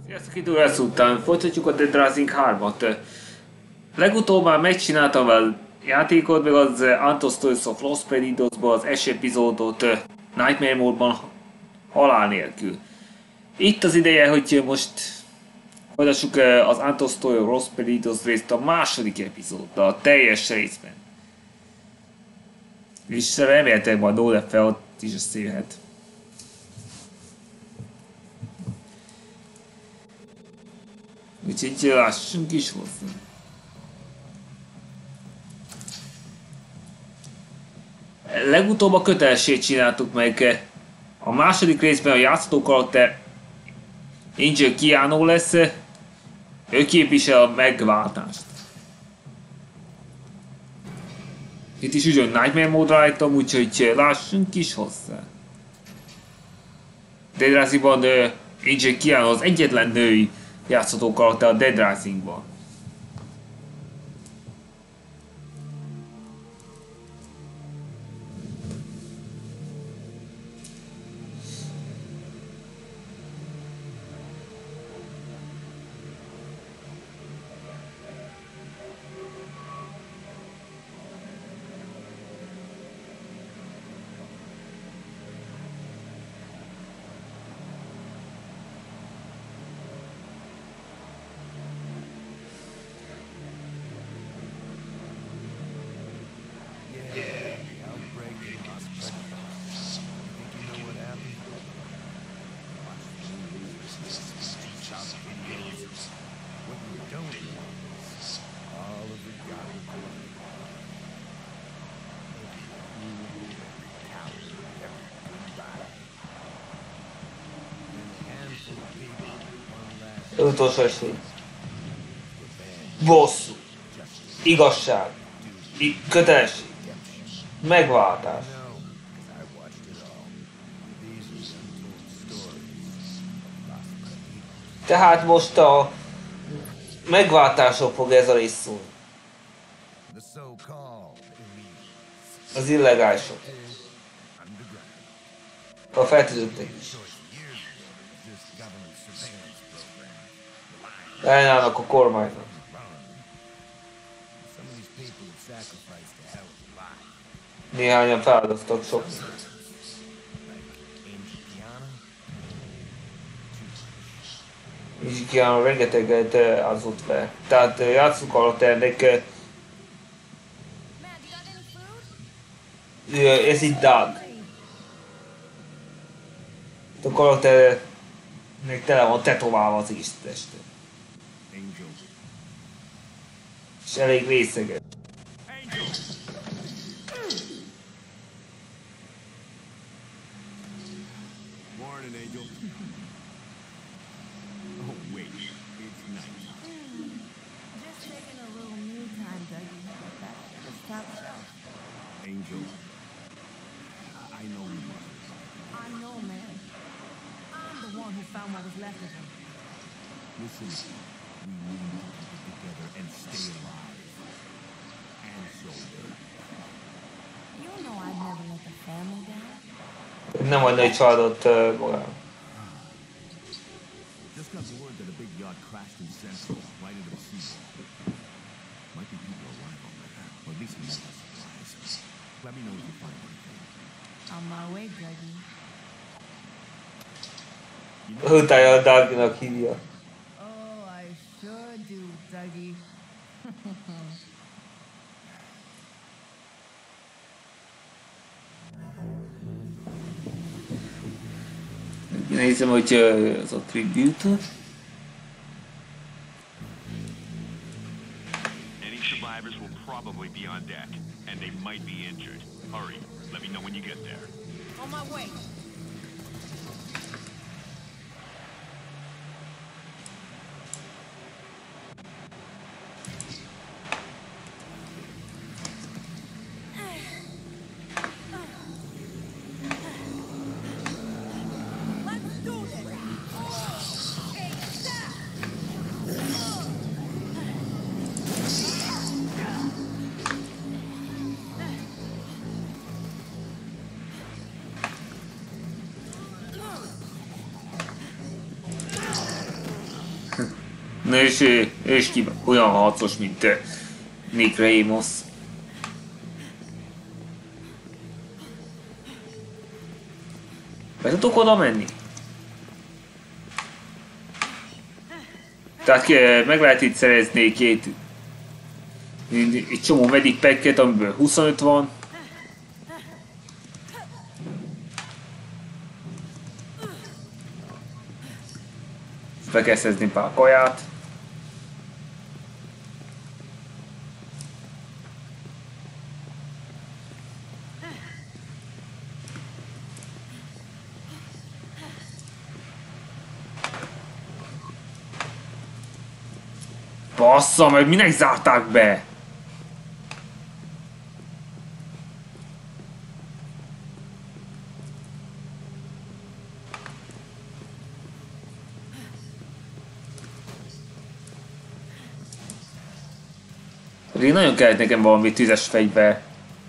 Sziasztok, idő lesz után. Folytatjuk a Dead Rising 3-at. Legutóbb már megcsináltam a játékot, meg az Untold Stories of Lost Perdidos-ban az első epizódot Nightmare Mode-ban halál nélkül. Itt az ideje, hogy most folytassuk az Untold Stories of Lost Perdidos részt a második epizóddal, a teljes részben. És remélhetőleg majd no fel ott is összejöhet. Úgyhogy lássunk is hozzá. Legutóbb a kötelességet csináltuk meg. A második részben a játszható karakter Angel Keanu lesz. Ő képvisel a megváltást. Itt is ugyan Nightmare módra állítom, úgyhogy lássunk is hozzá. Dead Risingban Angel Keanu az egyetlen női játszható karakter a Dead Risingban. Utolsó esély. Bosszú. Igazság. Kötelesség. Megváltás. Tehát most a megváltásról fog ez a rész szólni. Az illegálisok. A feltűzöttek is. Ellenállnak a kormánynak. Néhányan feláldoztak sok. És Keanu rengeteget áldozott fel. Tehát játszunk alatt ennek... Ez itt Doug. A karakternek tele van tetoválva az teste. És elég részeges. Morning, Angel. Oh, wait. It's night. Just taking a little me time, Dougie. Back at the top shelf. Angel. I know you are. I know, man. I'm the one who found what was left of him. Listen, we need to keep it together and stay alive. And sober. You know I'd never let the family down. Nem hagyna egy családot magán. Just got word that a big yacht crashed in Central, right into the sea. Might be people alive on there, or at least a mental supplies. Let me know if you find anything. On my way, Dougie. Utája a Dougnak hívja. Oh, I sure do, Dougie. Nézem, hogy az a tribute. Any survivors will probably be on deck, and they might be injured. Hurry, let me know when you get there. On my way. és olyan harcos, mint Nick Ramos. Be tudok oda menni? Tehát meg lehet itt szerezni egy csomó medic packet, amiből 25 van. Be kell szerezni pár kaját. Bassza meg, minek zárták be? Én nagyon kellett nekem valami tüzes fegyver.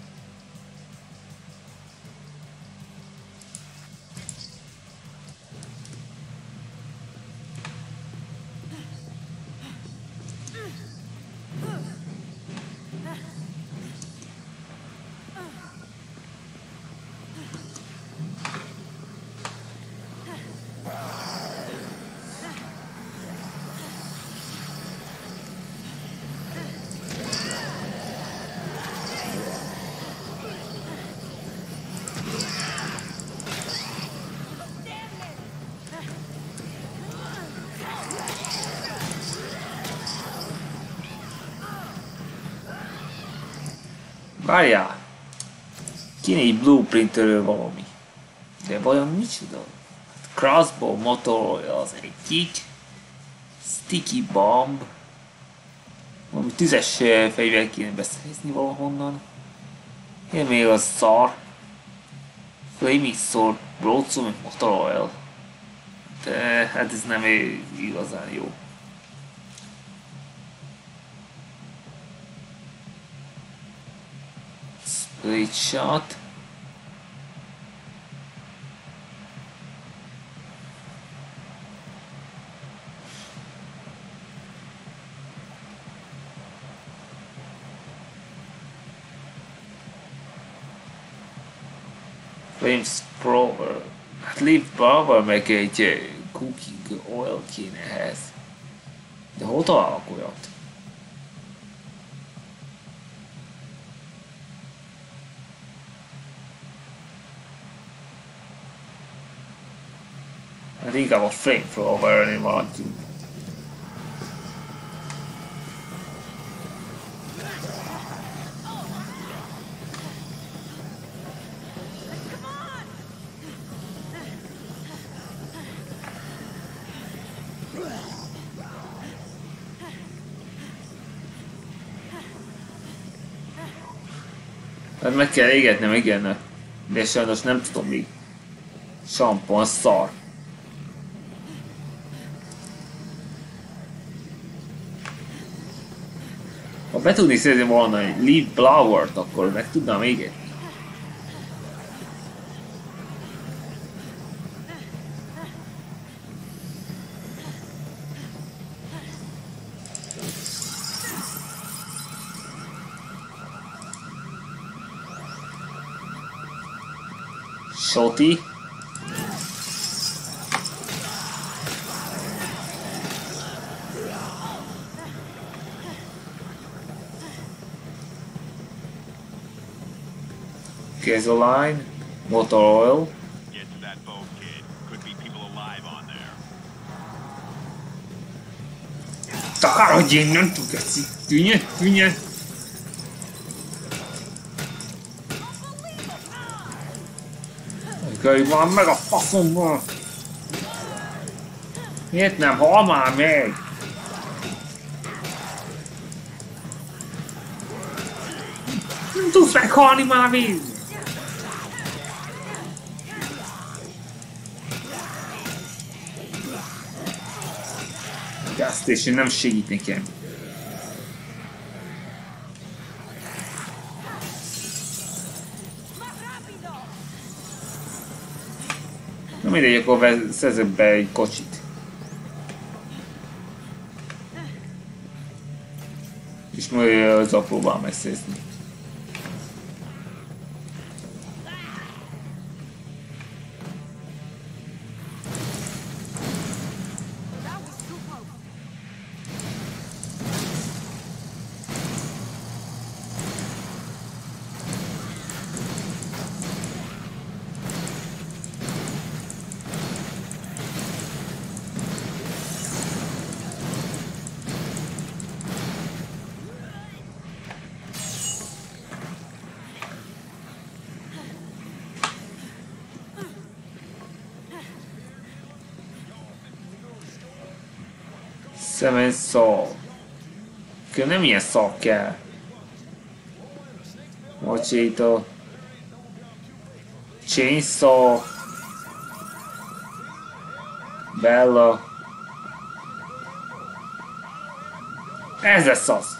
Várjál! Kéne egy blueprintről valami. De vajon micsoda? Crossbow motor az egyik. Sticky bomb. Valami tüzes fegyver kéne beszerezni valahonnan. Én még az szar. Flaming sword, broadsword, motor oil. De hát ez nem igazán jó. Split shot. Flame Scroller. Hát Leaf Power meg egy cooking oil kéne ehhez. De hol találok olyat? Hát inkább a flamethrower-nél maradjunk. Hát meg kell égetnem, igen, de sajnos nem tudom még. Sampon szar. Ha be tudnék szerezni volna egy Leaf Blower-t, akkor meg tudnám égetni. Shotty. Gasoline, motor oil. Get to that boat, kid. Could be people alive on there. Takarodj innen, tugaszi! Tűnje! Kölyv van meg a faszomban! Miért nem hal már meg? Nem tudsz meghalni már víz! Gas station nem segít nekem. Na mindegy, akkor szerzek be egy kocsit. És majd azzal próbál megszerezni. That was too close. Szemes szó. Nem ilyen szak kell. Mocsító. Chainsaw. Bella. Ez lesz az.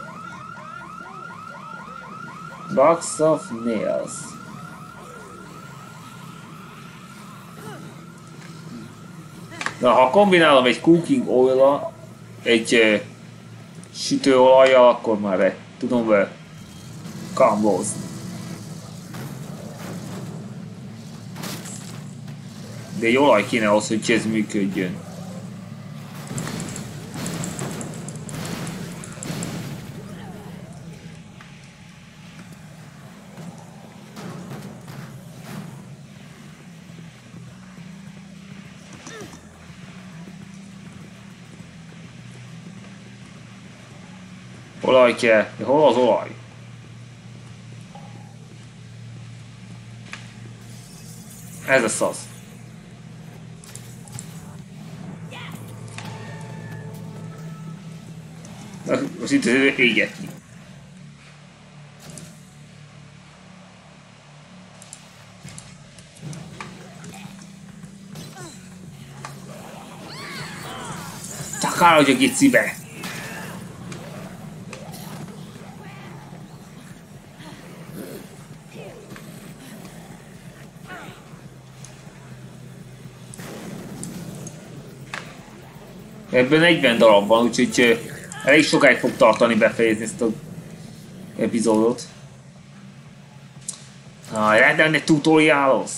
Box of Nails. Na, ha kombinálom egy cooking oil-a, egy sütőolajjal, akkor már tudom kambozni. De egy olaj kéne ahhoz, hogy ez működjön. Olaj kell. De hol az olaj? Ez lesz az. Most itt égetni. Csak itt szíve. Ebben 40 darab van, úgyhogy elég sokáig fog tartani befejezni ezt az epizódot. Rendelni tutorialos.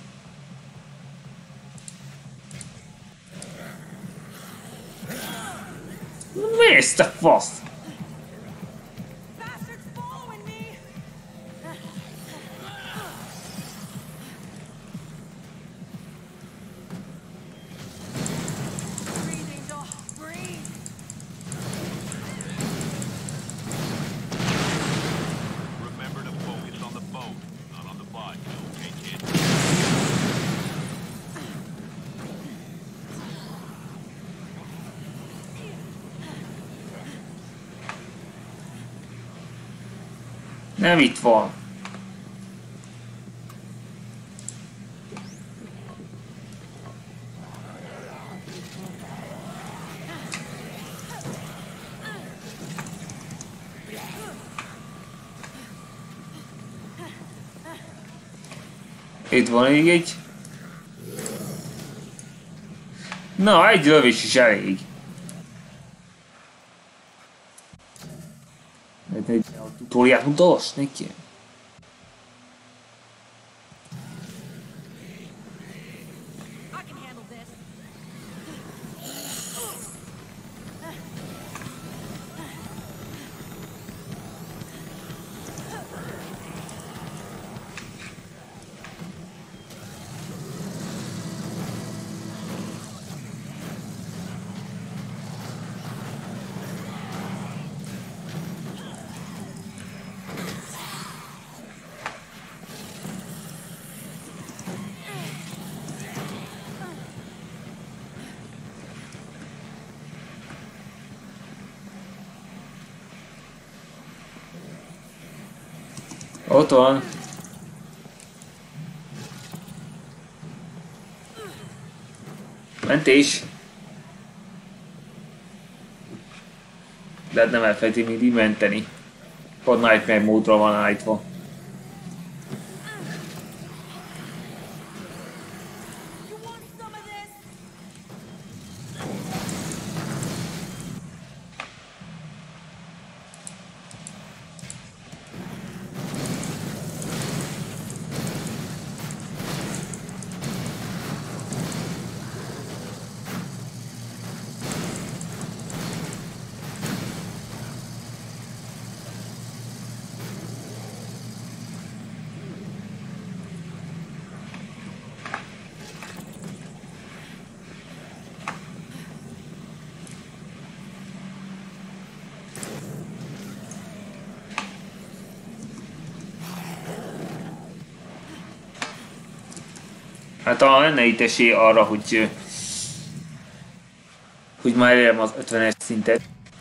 Mi ezt a fasz? Bastard's following me. Breathe, Angel. Breathe. Remember to focus on the boat, not on the body. Okay, kid? Nem itt van. Itt van még egy. Na, egy lövés is elég. Egy tutoriát mutass neki. I can handle this. Ott van. Mentés. De hát nem elfelejti mindig menteni. Pont Nightmare módra van állítva. You want some of this? Hát talán lenne itt esély arra, hogy már elérjem az 50-es szintet.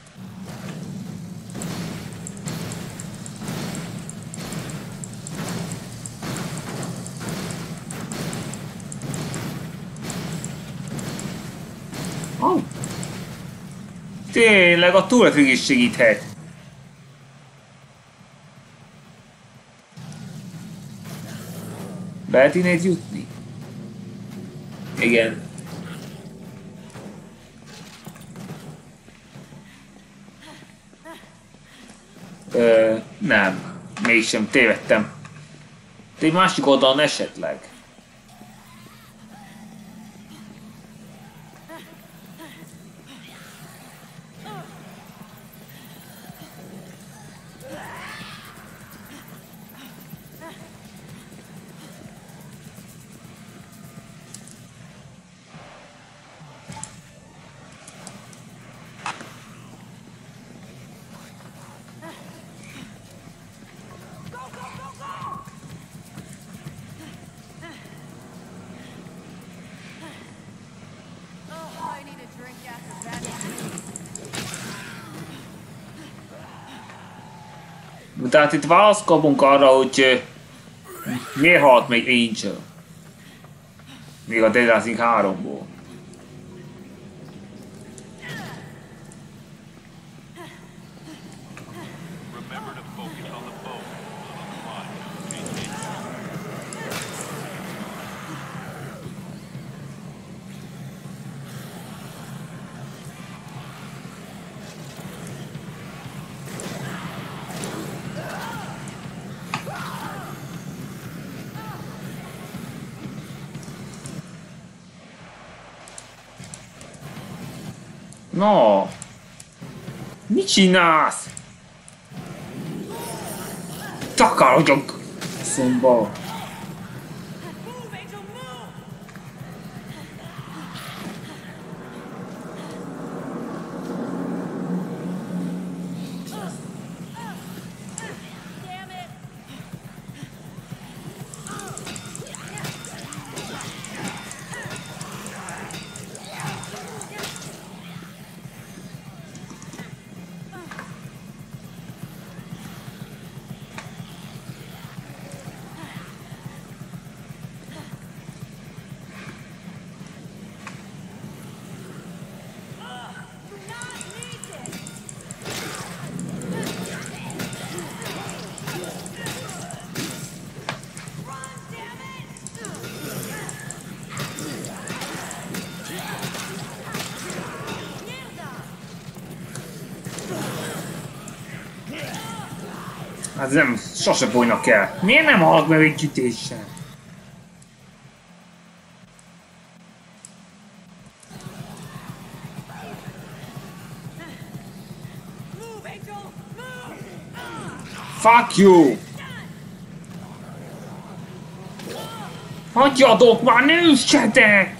Oh. Tényleg a túlfig is segíthet. Lehet innen jutni? Igen. Nem. Mégsem tévedtem. De egy másik oldalon esetleg. Tehát itt választ kapunk arra, hogy miért halt még Angel? Még a Dead Rising 3-ból. No! Mit csinálsz? Takarodjunk! Szomba! Hát nem, sose folynak el. Miért nem halok meg egy ütéssel? Fuck you! Hagyjatok már, ne üssetek!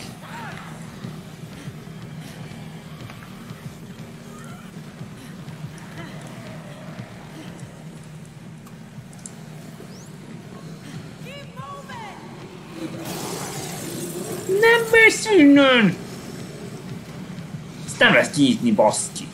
Nem mész innen! Ezt nem lesz nyitni, baszki.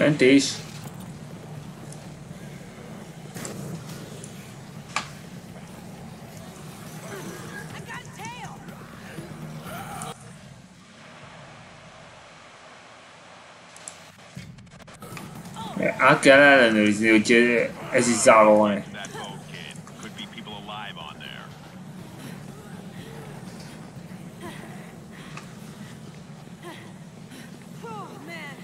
Fent is. Át kell ellenőrizni, hogy ez is zárva van-e. That boat, kid. Could be people alive on there. Oh, man.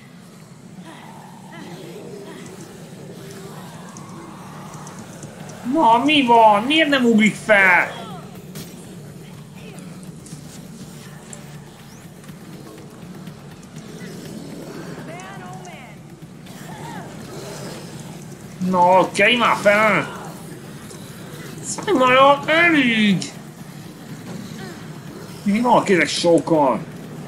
Na, mi van? Miért nem ugrik fel? Man, oh, man. Na, kelj már fel! Szállj már elég! Mi van, ezek sokan?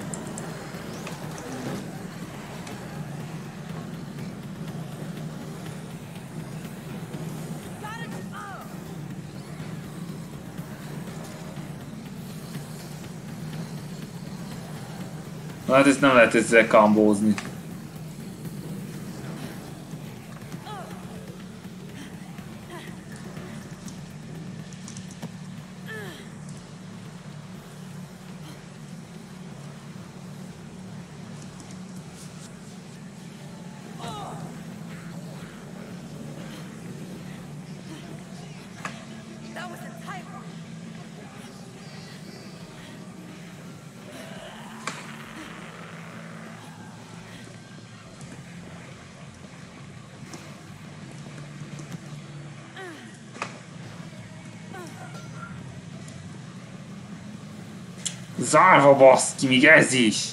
Hát ezt nem lehet ezzel kambózni. That was a tight one. Zárva baszki, még ez is!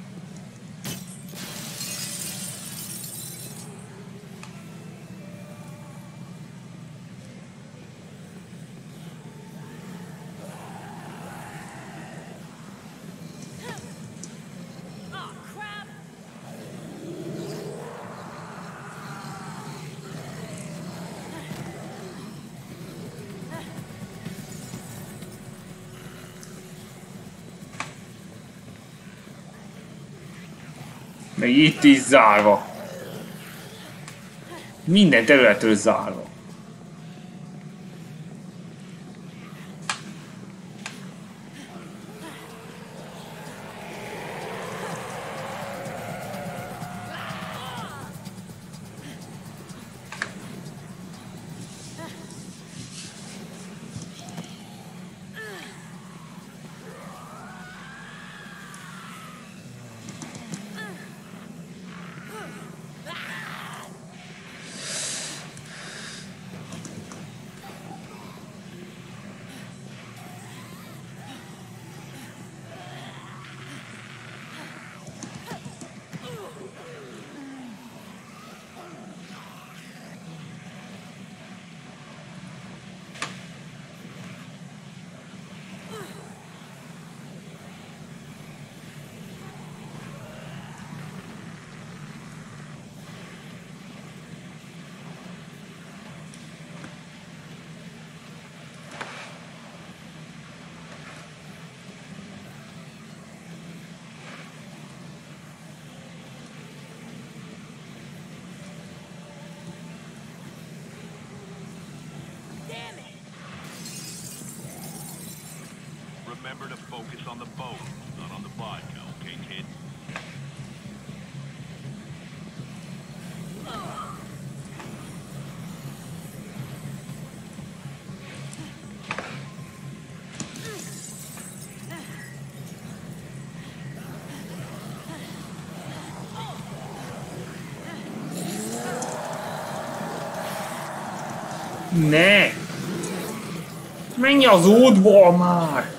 Oh, crap. Meg itt is zárva. Minden területről zárva. Damn it. Remember to focus on the boat, not on the vodka, okay, kid? Ne! Menj az útból már!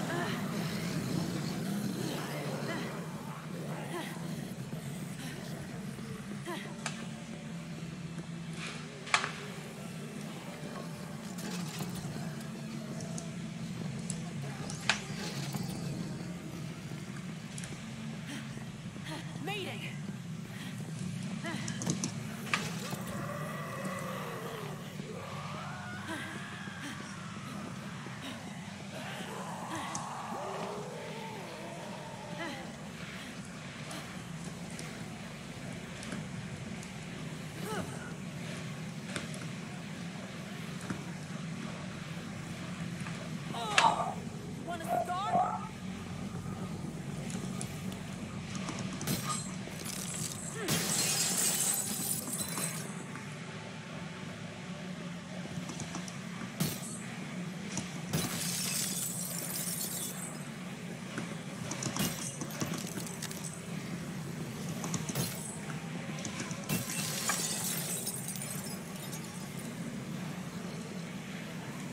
Mayday.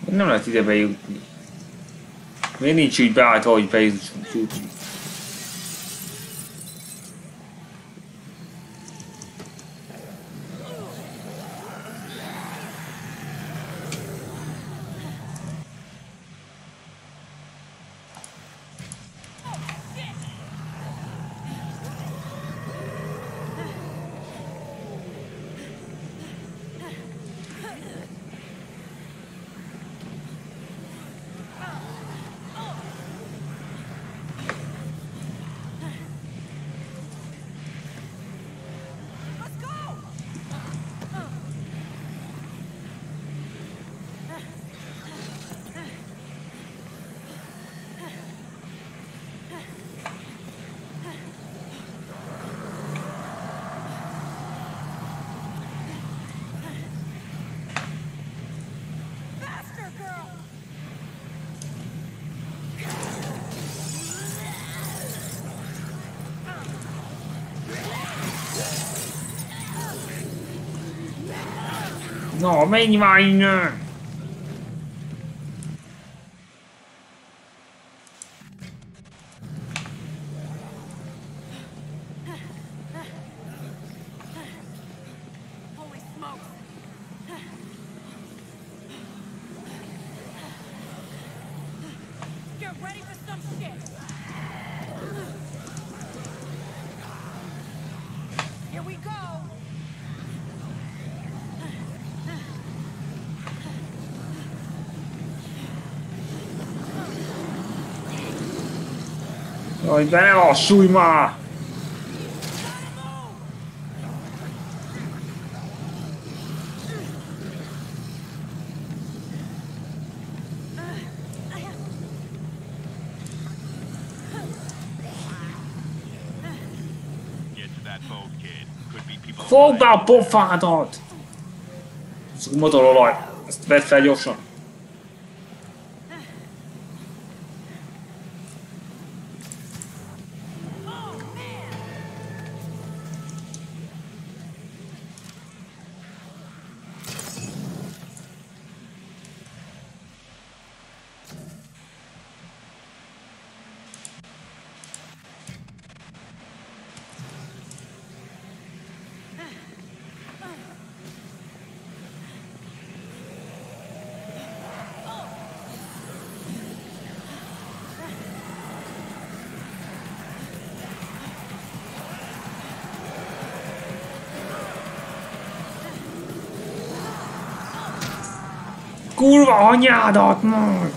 Nem lehet ide bejutni. Miért nincs így beállítva, hogy bejussunk jutni? No, menj már innen! Holy smokes! Get ready for some shit! Here we go! Jaj, de ne lassulj már! Get to that boat, kid. Could be people. Fogd be a pofádat! Ez a motorolaj. Ezt vedd fel gyorsan. Kurva anyádat, már!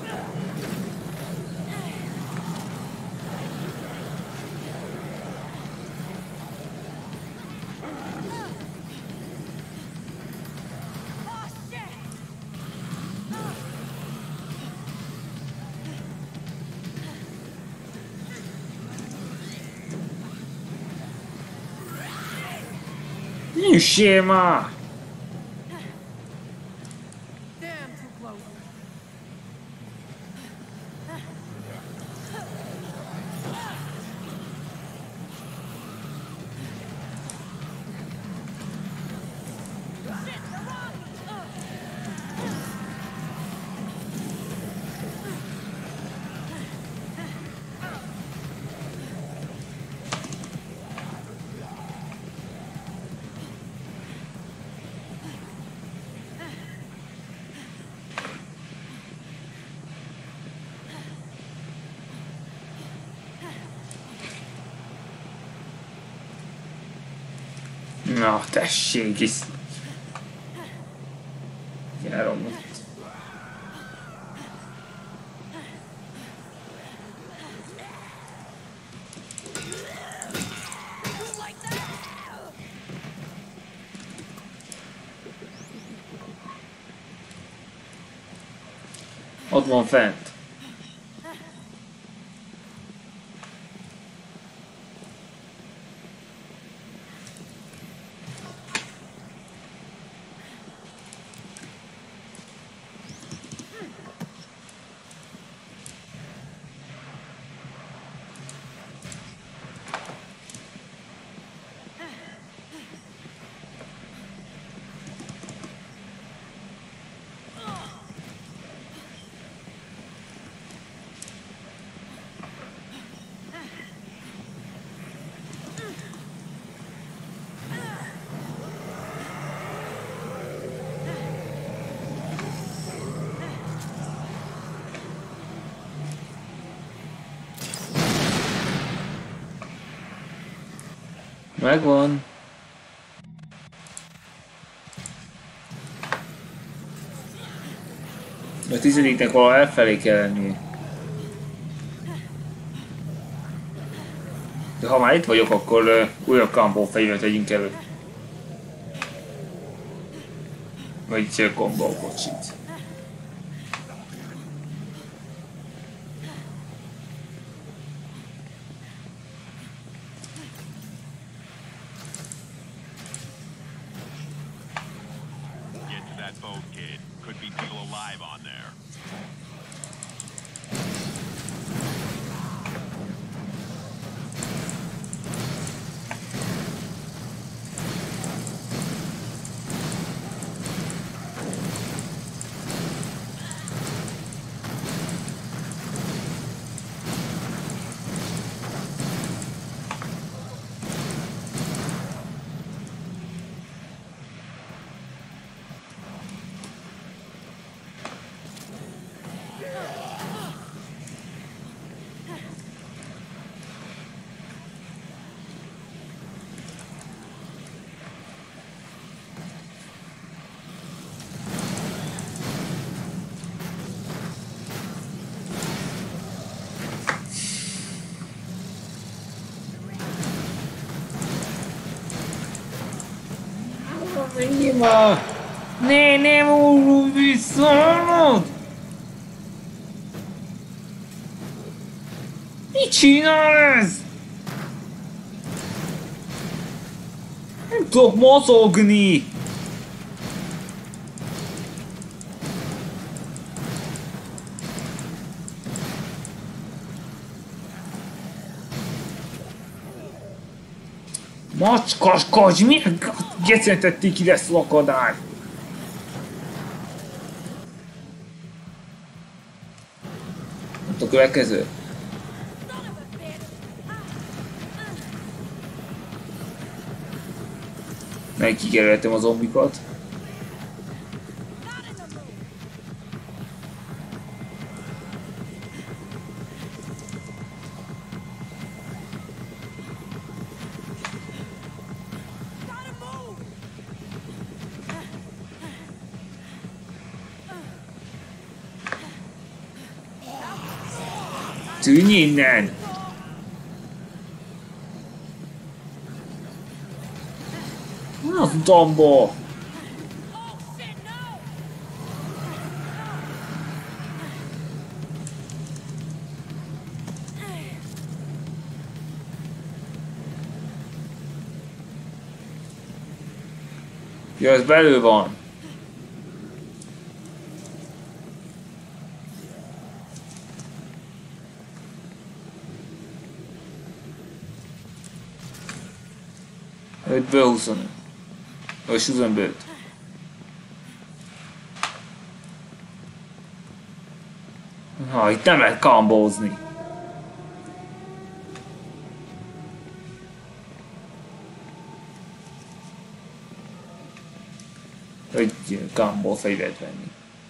Jussél már! Damn, too close. Shit, they're on me! Na, tessék is! Elromlott. Ott van fent. Megvan. A 10-nek valahol elfelé kell lenni. De ha már itt vagyok, akkor újabb kampó fegyvert vegyünk elő. Vagy kombókocsit. Menjél már! Ne, nem úrul vissza, hallod? Mit csinál ez? Nem tudok mozogni! Macskaskodj, miért gecentették ide ezt az akadályt? Ott a következő. Megkikerültem a zombikat. Tűnj innen! Az utamból! Ja, ez belül van. Ötből 25. Vagy 25. Ha, itt nem lehet kambózni. Hogy kambó fegyvert venni.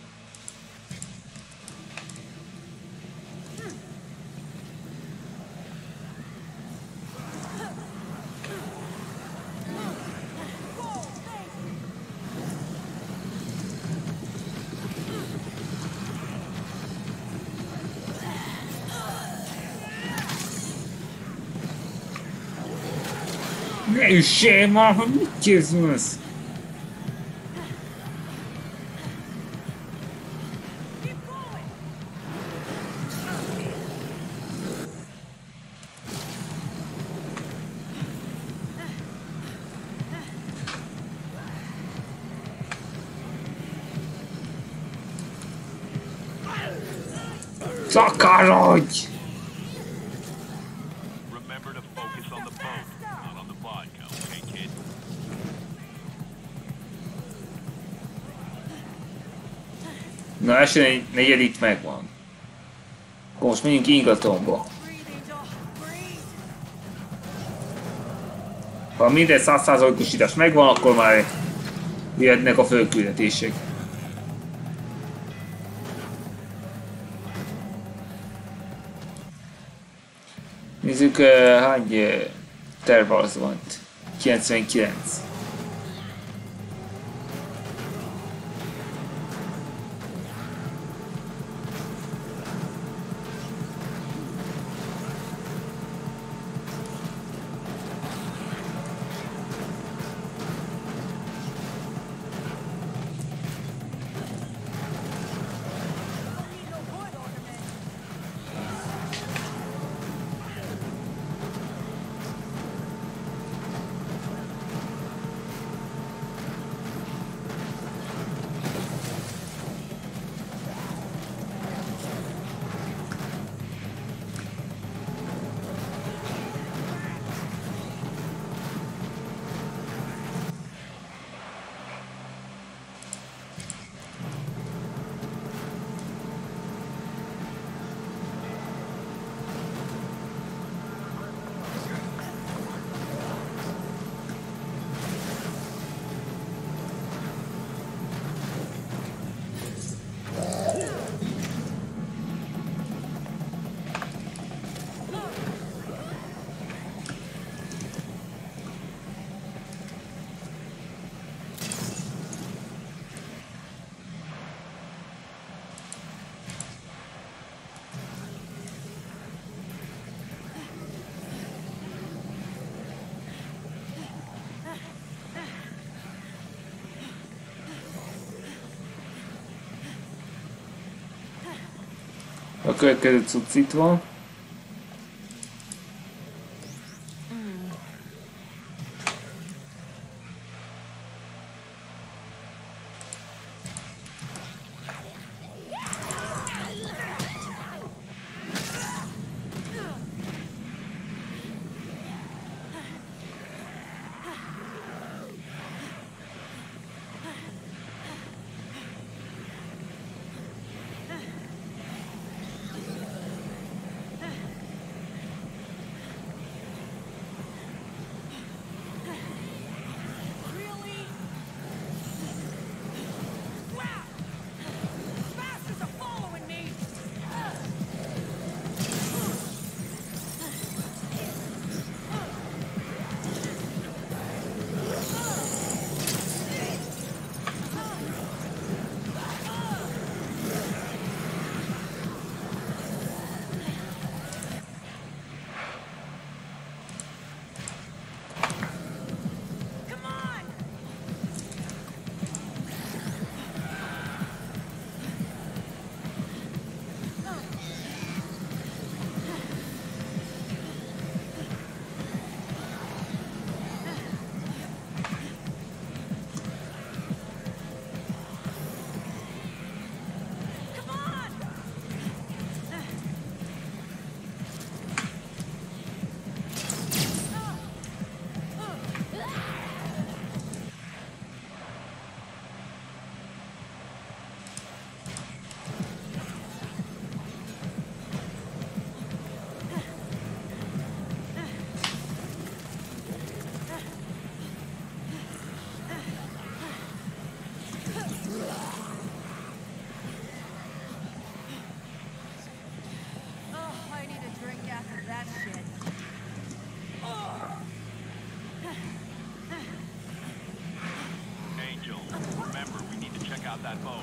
Ne üssél már, hogy mit készülsz? Szakarodj! Na, első negyedik megvan. Akkor most menjünk ingatomba. Ha minden 100%-osítás megvan, akkor már jöhetnek a fölküldetések. Nézzük, hány terv az van itt. 99. A következő cucc itt van. that boat.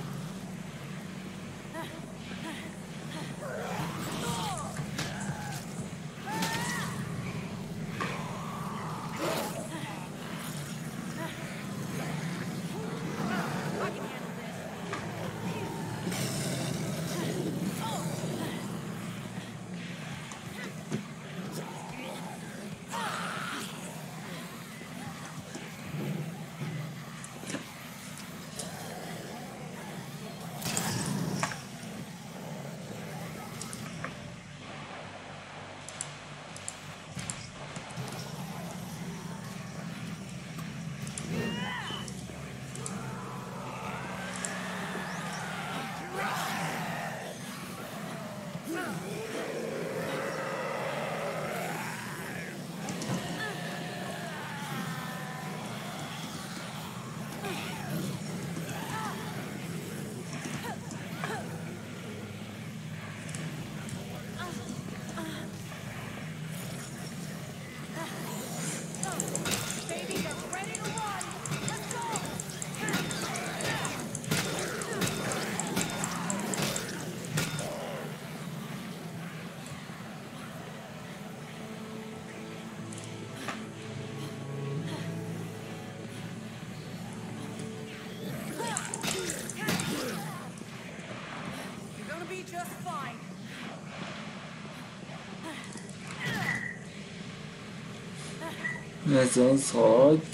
Baby, Ez az, hogy...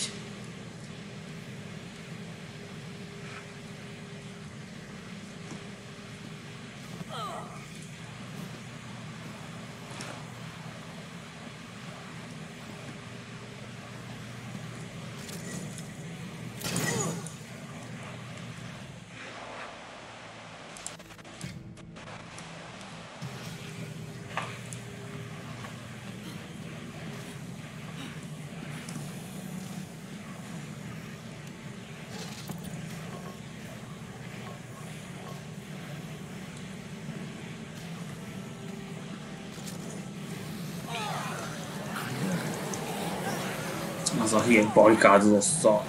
Az a hülye barikádozó szar.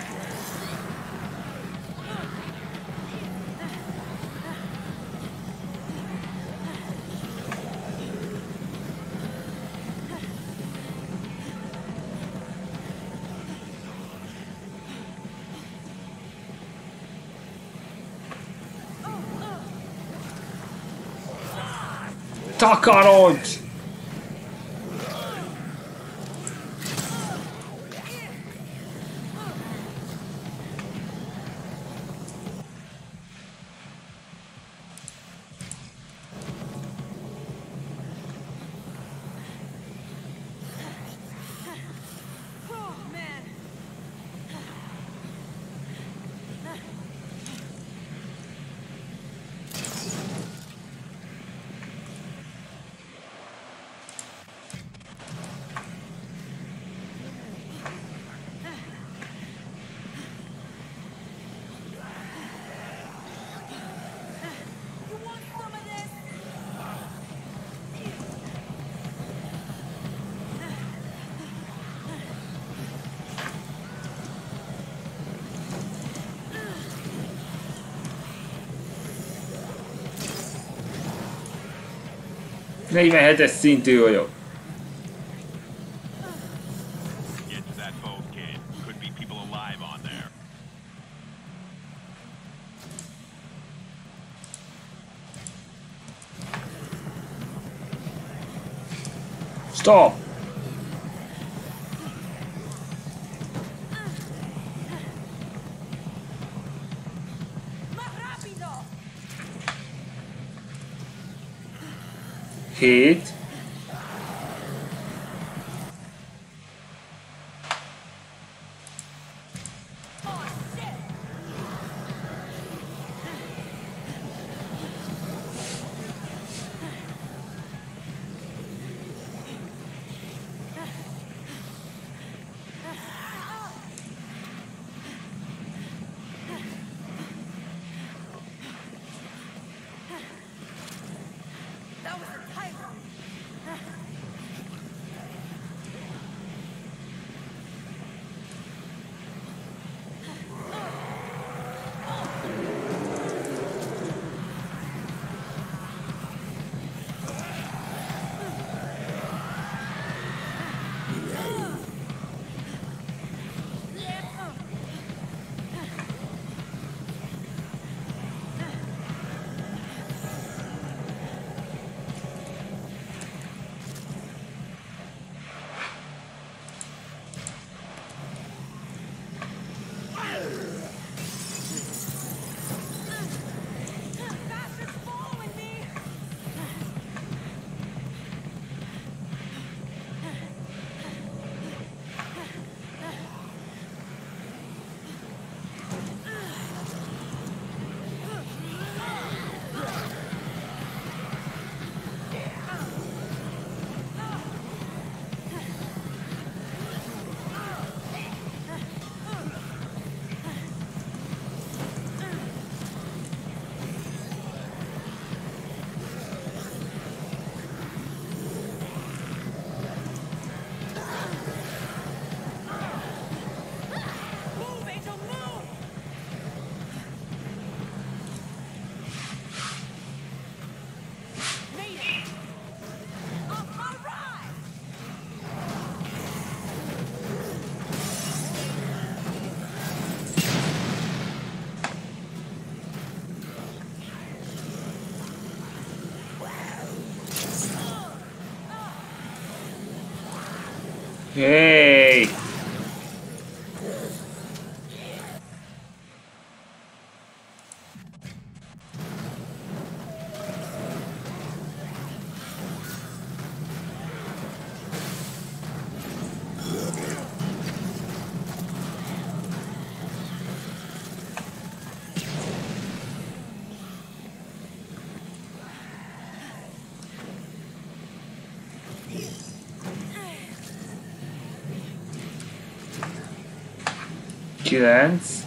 Takarodj! Es szintű vagyok. Get to that boat, kid. Could be people alive on there. Stop! Hét. Hey! 9.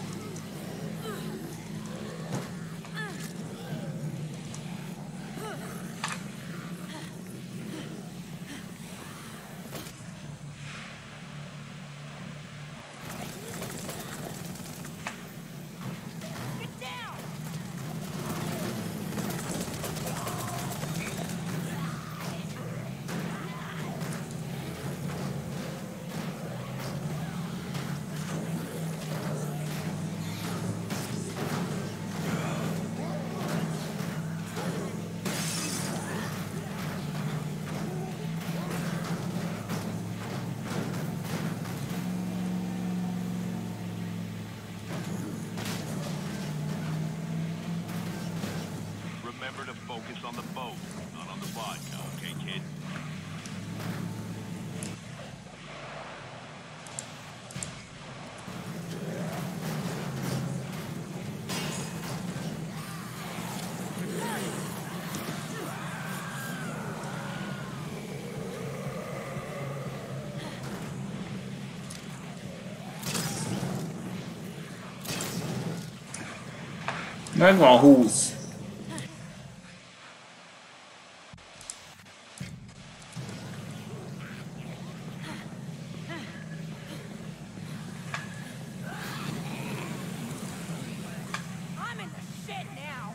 Remember to focus on the boat, not on the vodka, okay, kid? Megvan 20. I'm in the shit now.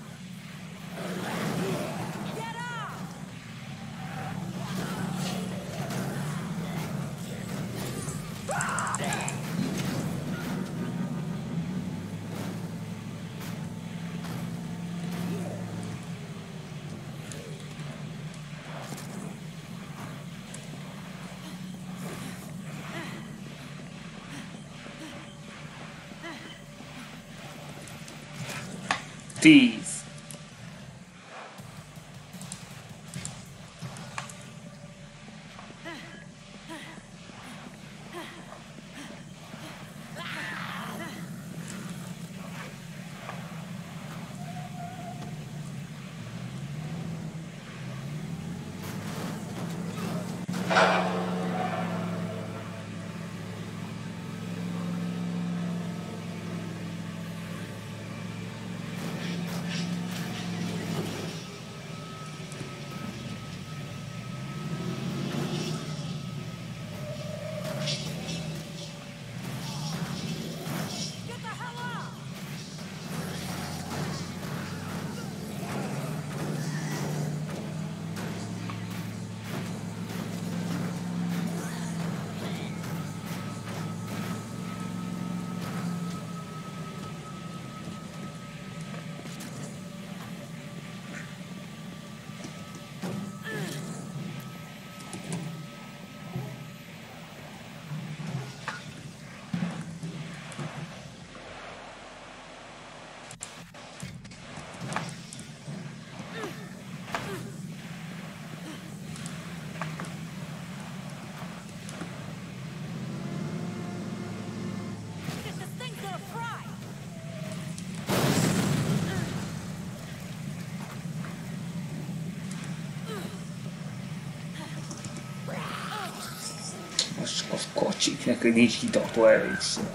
Get up! Tíz. Get the hell up! This thing's gonna fry! A kocsik, neked nincs kitartó elég.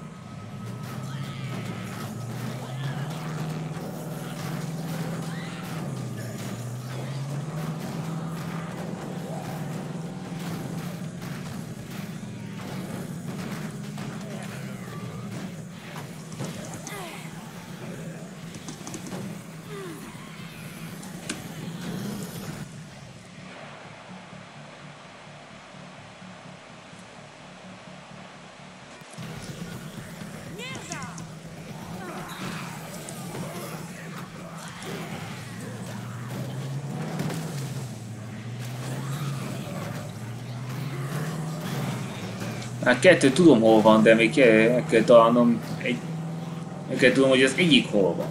Hát kettő tudom hol van, de még meg kell találnom egy... Meg kell tudom, hogy az egyik hol van.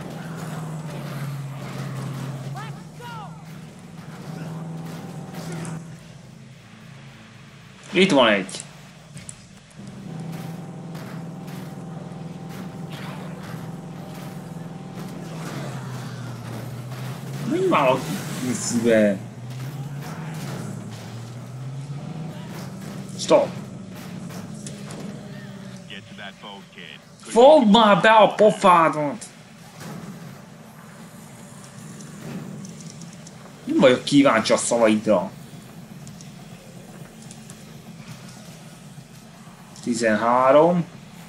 Itt van egy. Mi már a kicsibe? Stop. Get to that Fogd már be a pofádon! Nem vagyok kíváncsi a szavaidra. 13.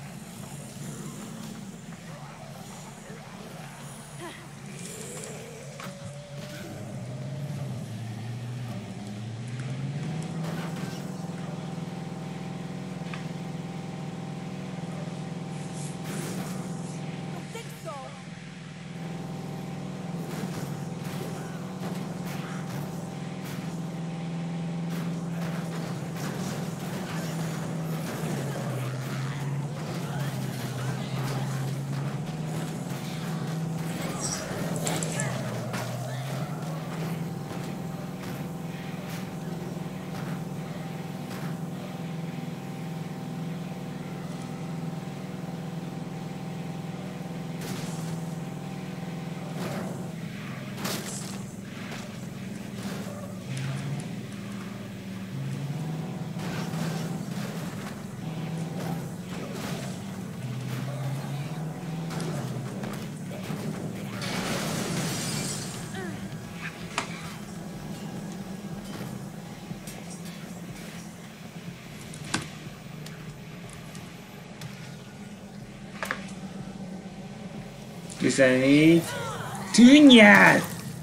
Tizennégy. Tűnj el!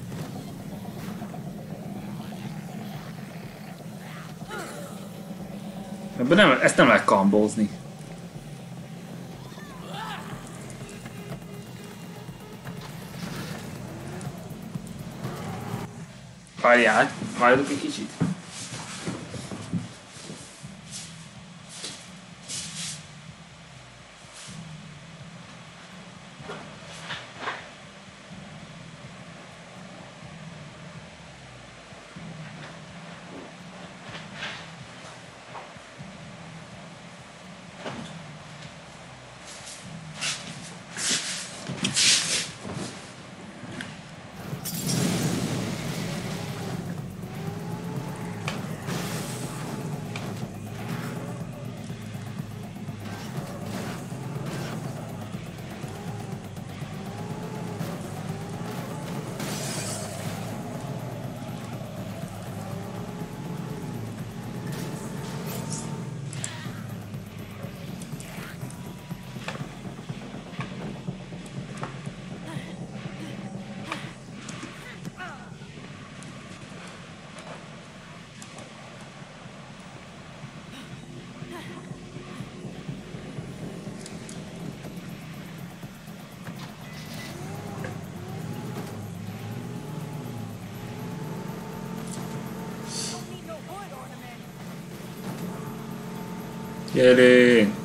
Ebben nem, ezt nem lehet kambózni. Várjál, várjuk egy kicsit. Gyerünk!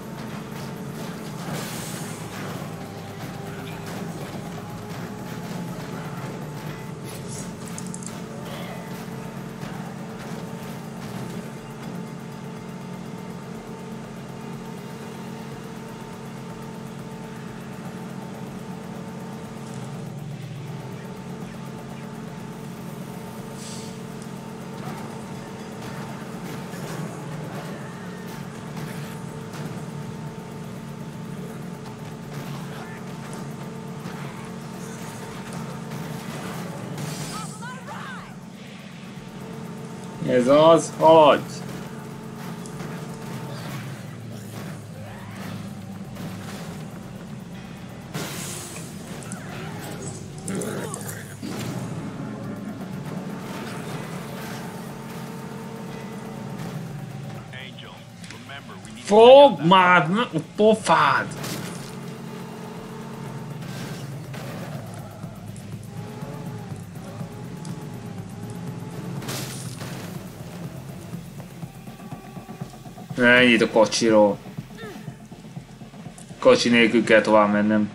Ez az, haladj! Fogd már, pofád! Ennyit a kocsiról. Kocsi nélkül kell tovább mennem.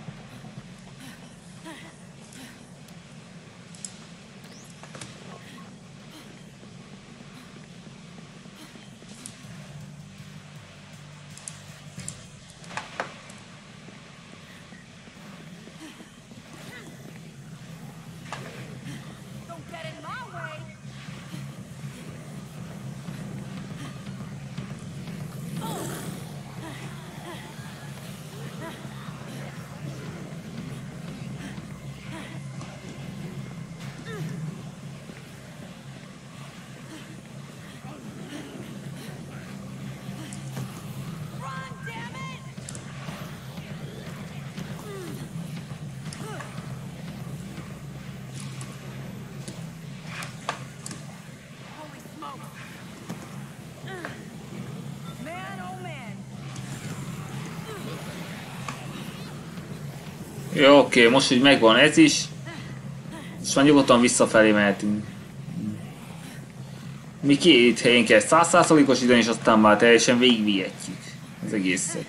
Jó, oké, most, hogy megvan ez is, és már nyugodtan visszafelé mehetünk. Mi két helyen kell 100%-osítani, és aztán már teljesen végigvihetjük az egészet.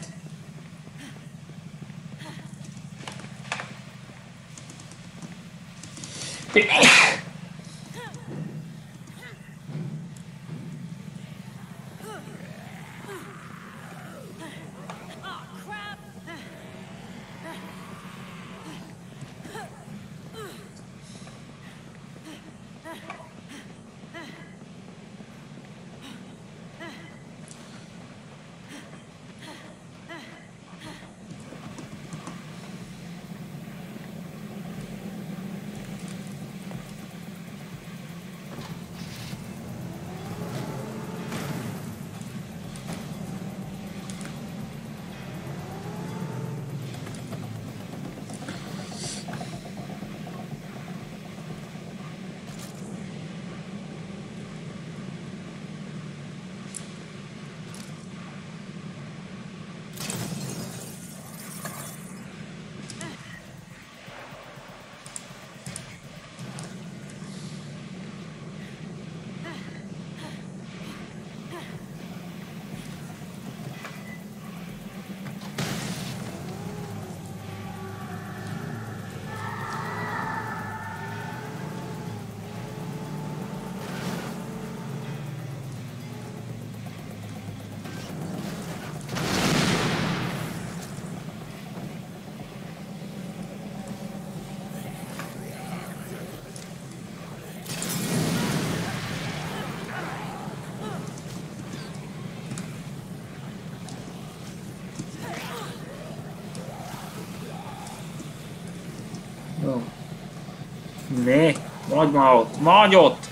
Jó. Ne, maradj már ott, maradj ott!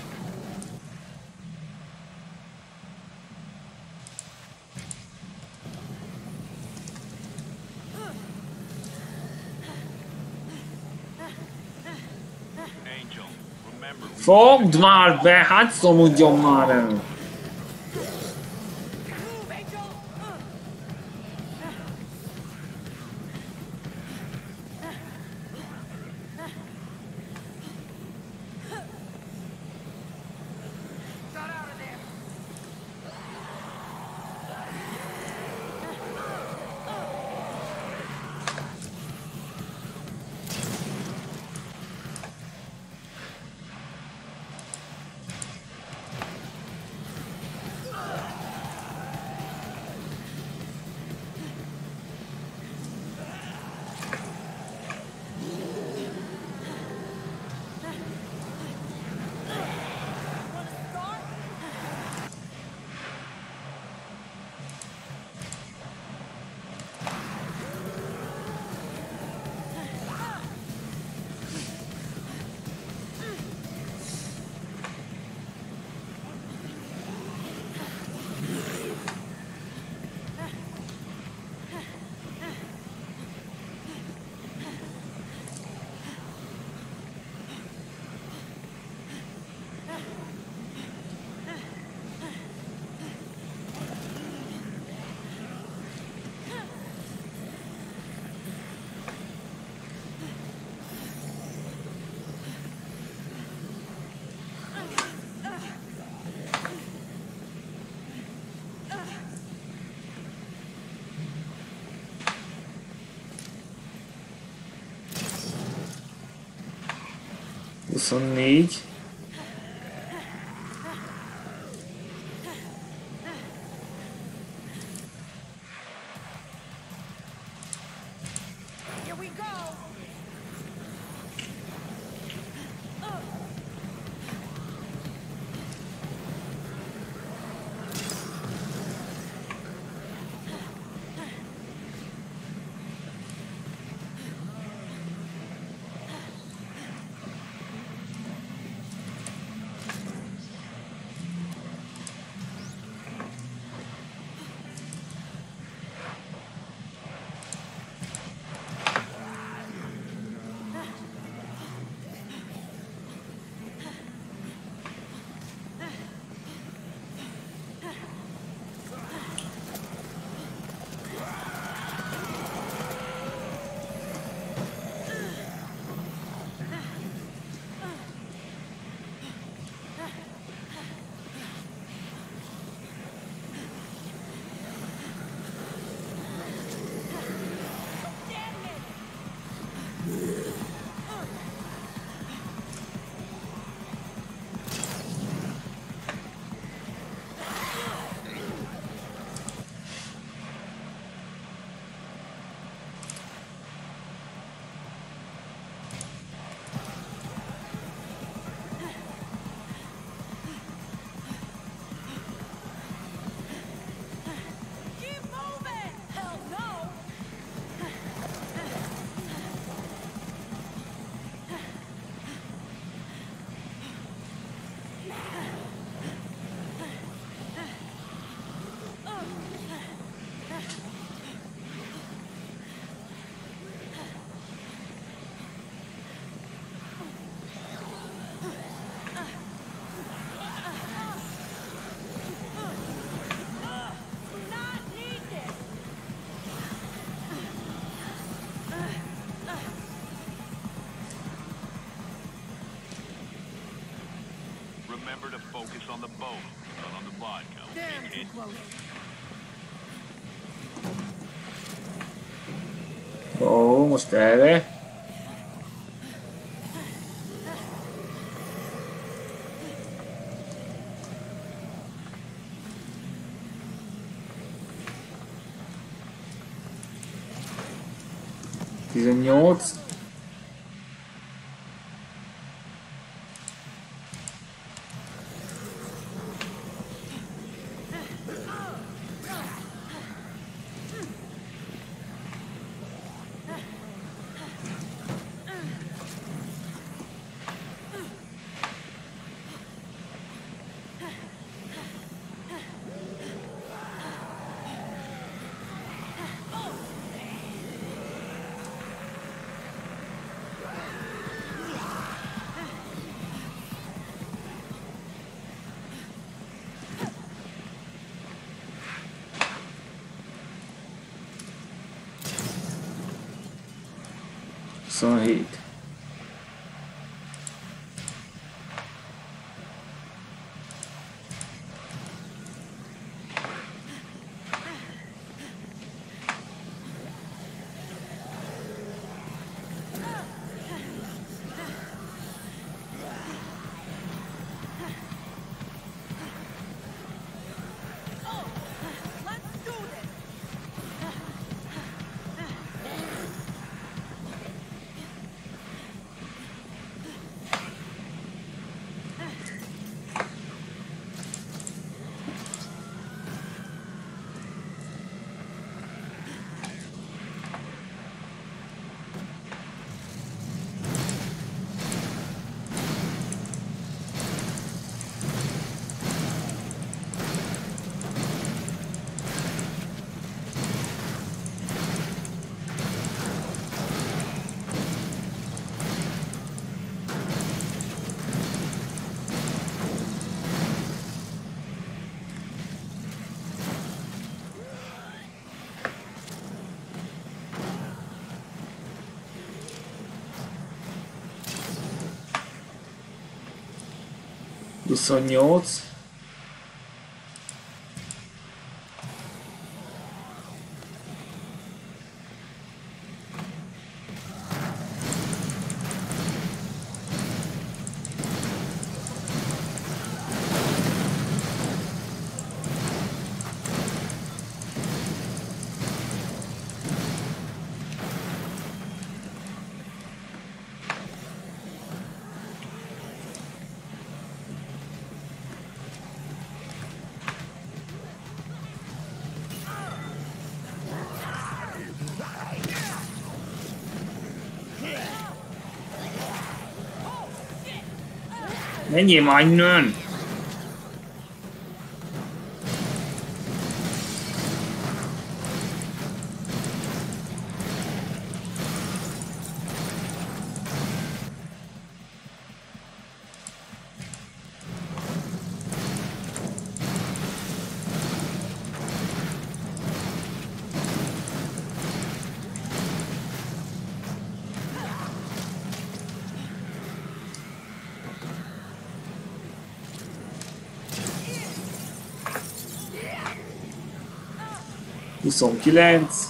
Fogd már be, hát szomudjon már el! Huszonnégy. Here we go. remember to focus on the boat, not on the vodka. Damn, too close. Ó, most erre. Tizennyolc. Hét. Huszonnyolc. Menjél már innen! Huszonkilenc.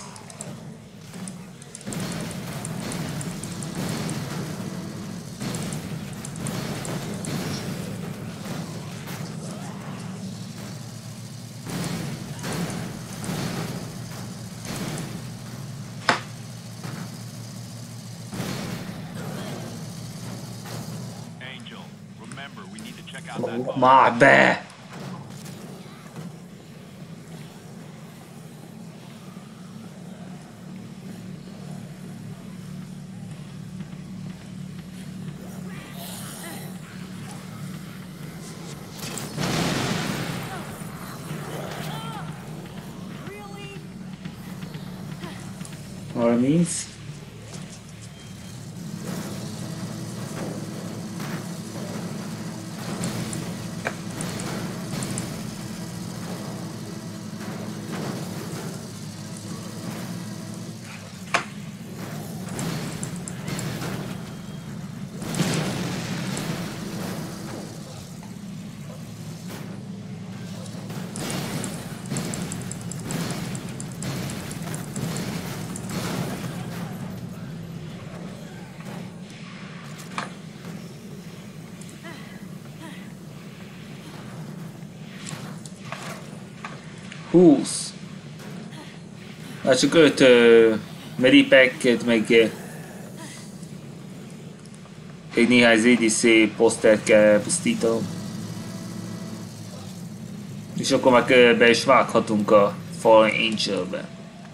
Angel, remember, we need to check out that boat. Már be! Really? 30. 20. Hát csak 5 medipacket, meg egy néhány ZDC posztert kell pusztítanom. És akkor meg be is vághatunk a Fallen Angel-be.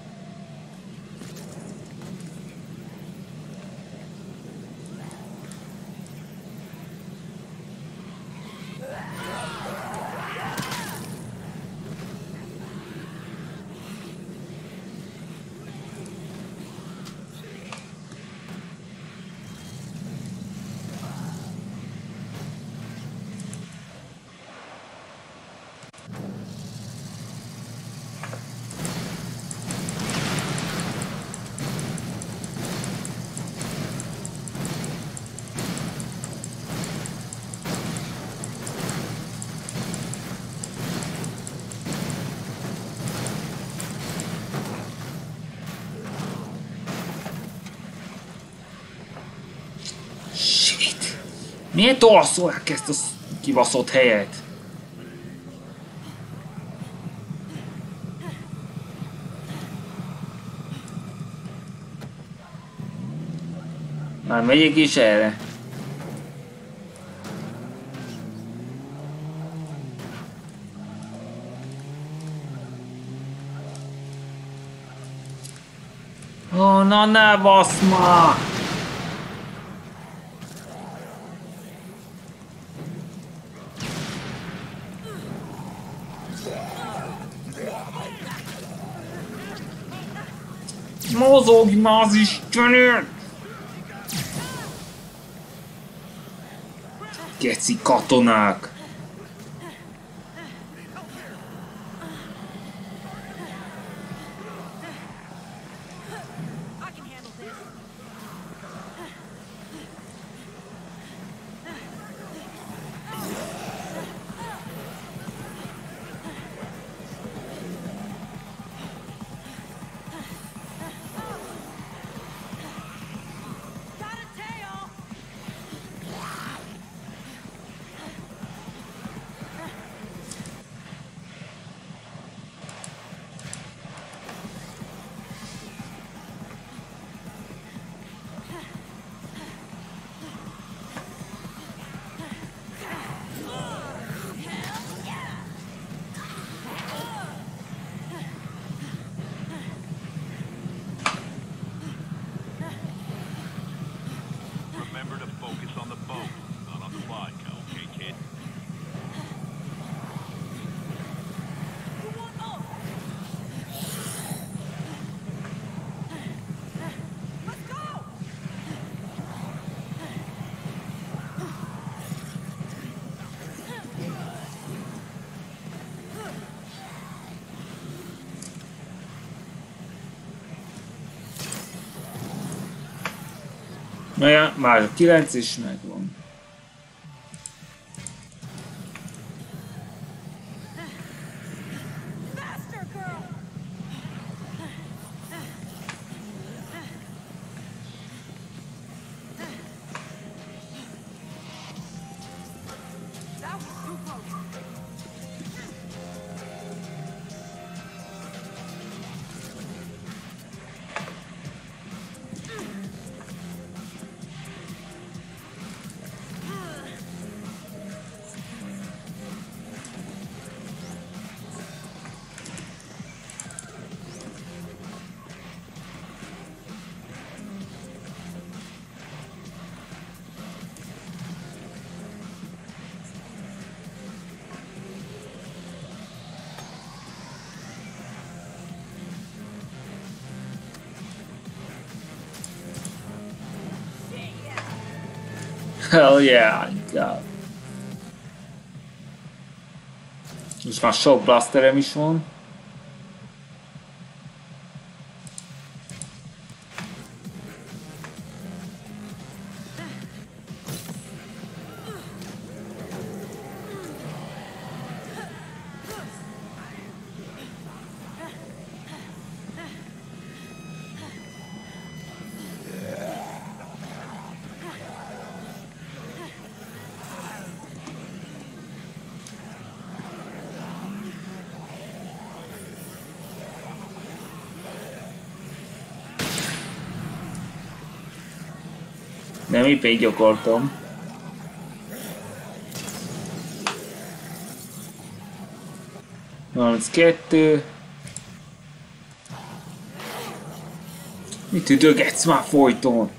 Miért torszolják ezt a kibaszott helyet? Már megyek is erre. Ó, na ne basz már! Mozogj már az Istenért! Geci katonák! Na ja, már 9 is megvan. Hell yeah, God. Most már sok blasterem is van. Nem épp így akartam. Van 2. Mit üdögetsz már folyton?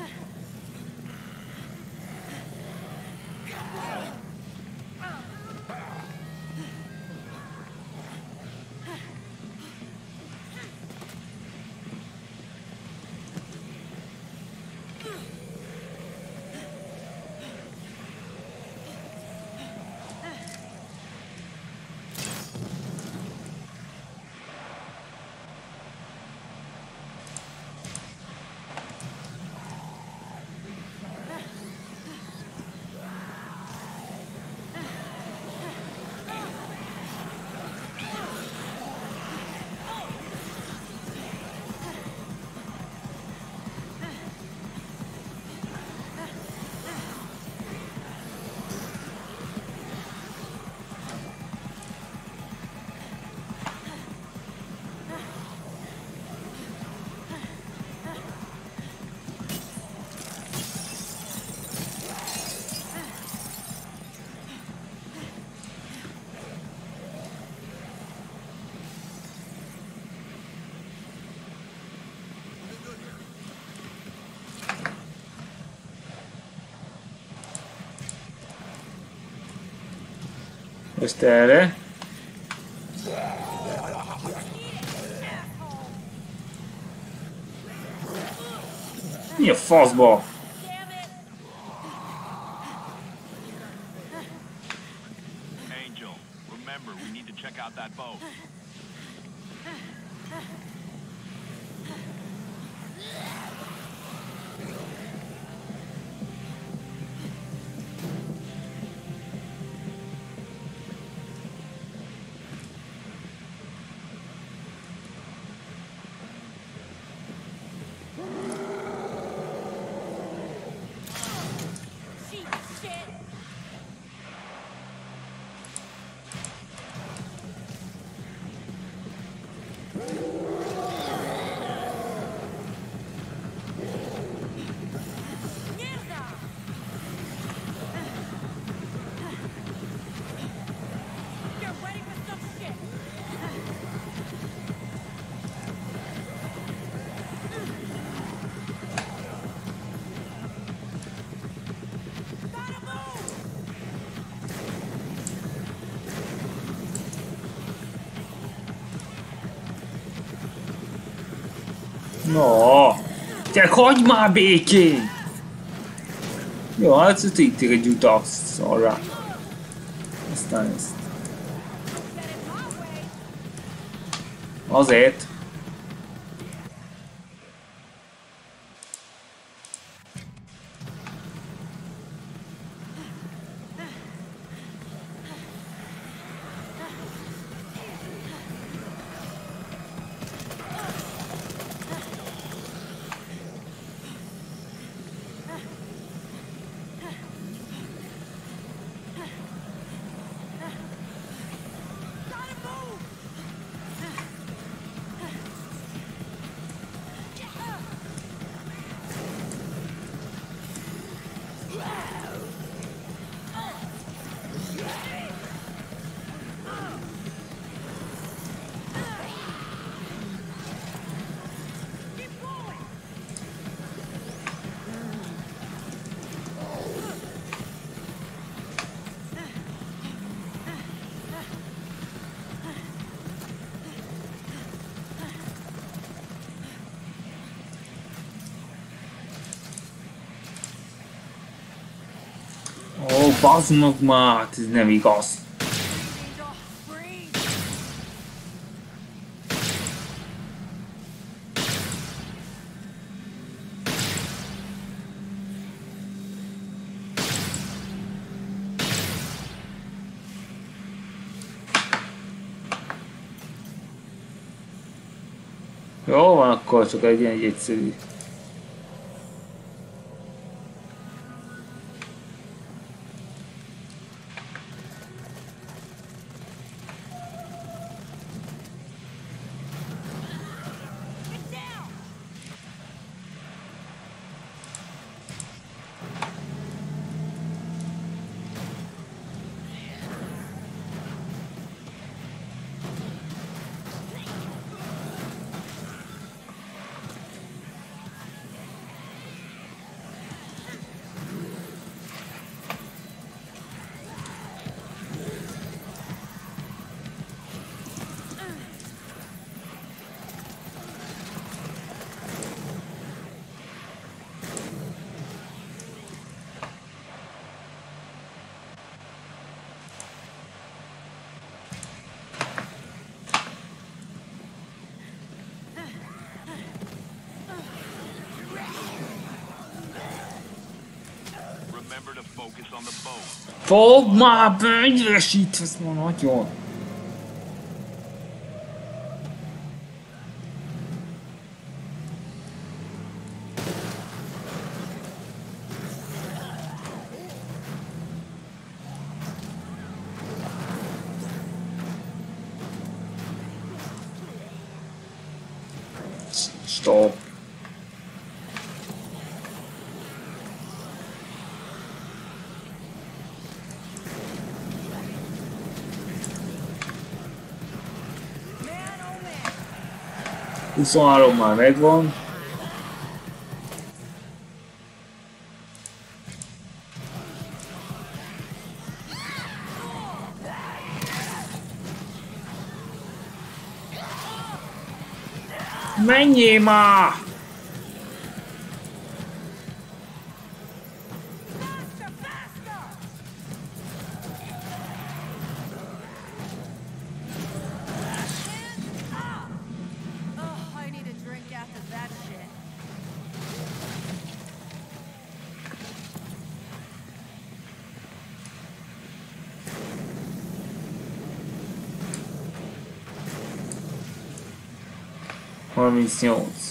Most erre. Mi a faszba? Angel, remember, we need to check out that boat. No! Gyerek, hagyd már békén! Jó, hát ez így egy utasz arra. Aztán ezt. Azért. Ó, bazd meg már, ez nem igaz. Jó van, akkor csak egy ilyen egyszerű. remember to focus on the boat. Fogd már be, ügyesítesz ma nagyon! Stop! Man, oh man. 23 már megvan. Menjél már! Faster, faster! Oh, I need a drink after that shit. Harmincnyolc.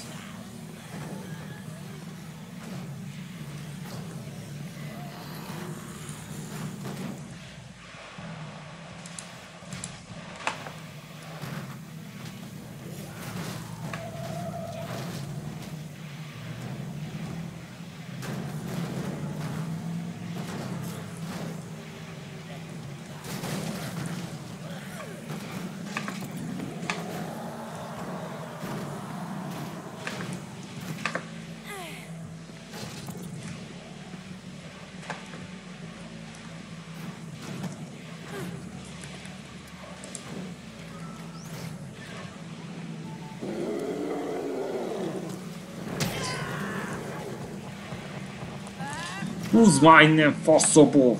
Húzd már innen, faszopó!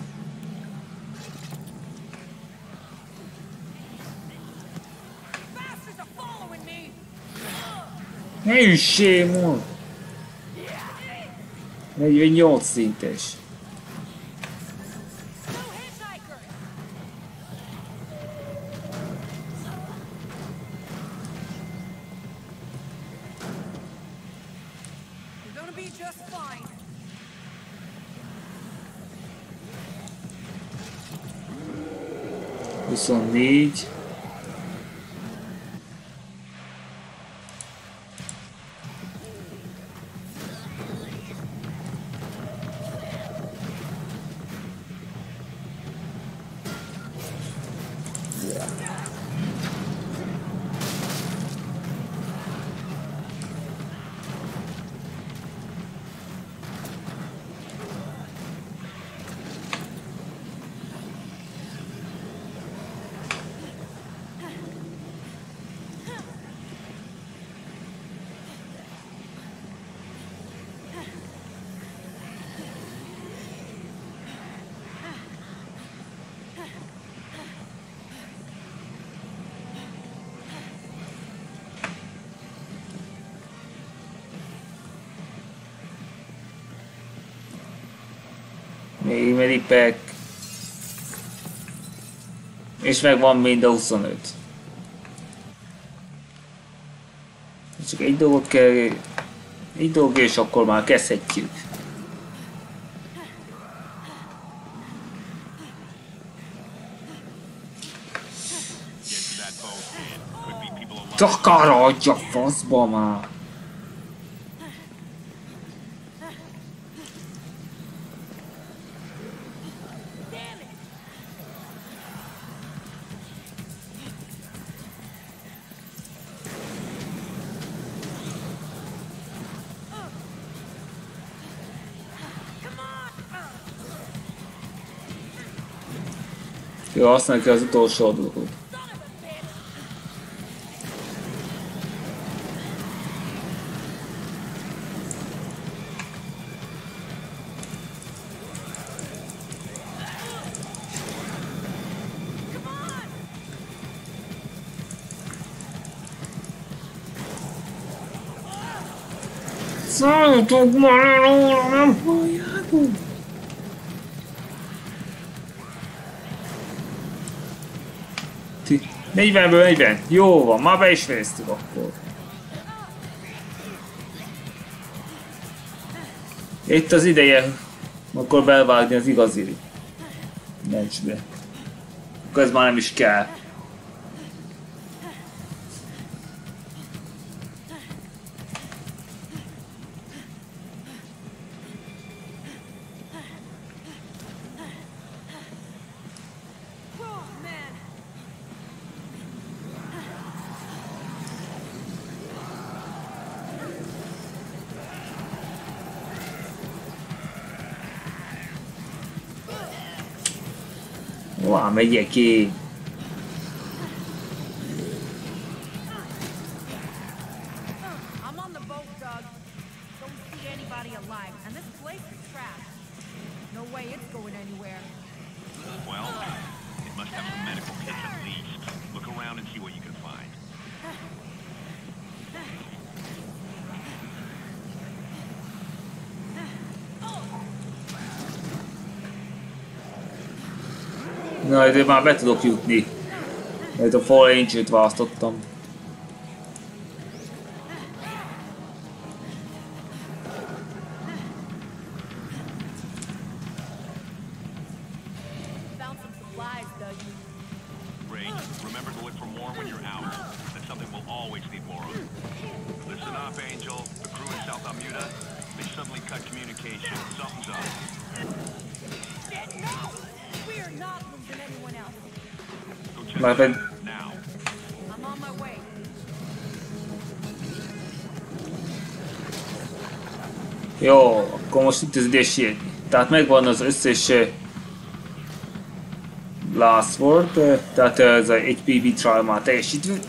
Bastards are following me! Ne üssél, mond! 48 szintes. No hitchhiker! You're gonna be just fine. Huszonnégy. Még medipek. És megvan mind a 25. Csak egy dolgot kell... Egy dolog és akkor már kezdhetjük. Takára adja faszba már! Jó, használj ki az utolsó dolgot. Szálljatok már el róla, nem halljátok! 40-ből 40. Jó van, már be is fejeztük akkor. Itt az ideje, akkor belvágni az igazi meccsbe. Akkor ez már nem is kell. Wow, megyek ki. I'm on the boat, Doug. Don't see anybody alive, and this place is trapped. No way it's going anywhere. Well, it must have some medical kits at least. Look around and see what you can find. Na, ide már be tudok jutni. Mert a Fall Angel-t választottam. Found some supplies, Doug. Great. Remember to look for more when you're out. That's something we'll always need more of. Listen up, Angel. The crew in South Bermuda, they suddenly cut communication. Something's up. Shit, no! We're not losing anyone else. Go check My it friend. out now. I'm on my way. Jó, akkor most itt az ide sietni. Tehát megvan az összes Last Word, tehát ez egy PB trial már teljesítve.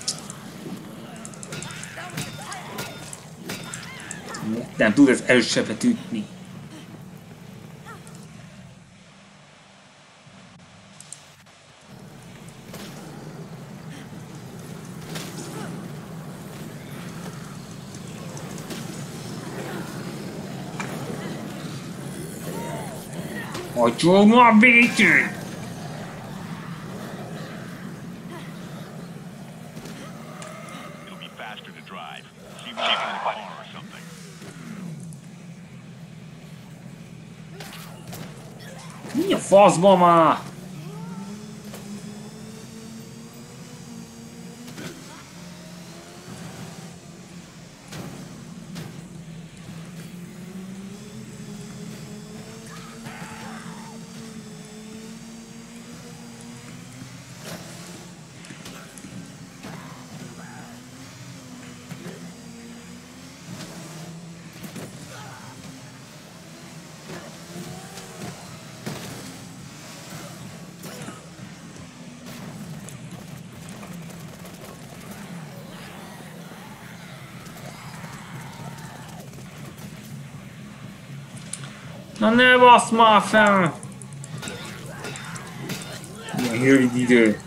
Nem tud ez erősebbet ütni. Hagyjuk már békén! It'll be faster to drive. See if we can find a car or something. Mi a faszba már? Na ne basz már fel! Ilyen rövid idő.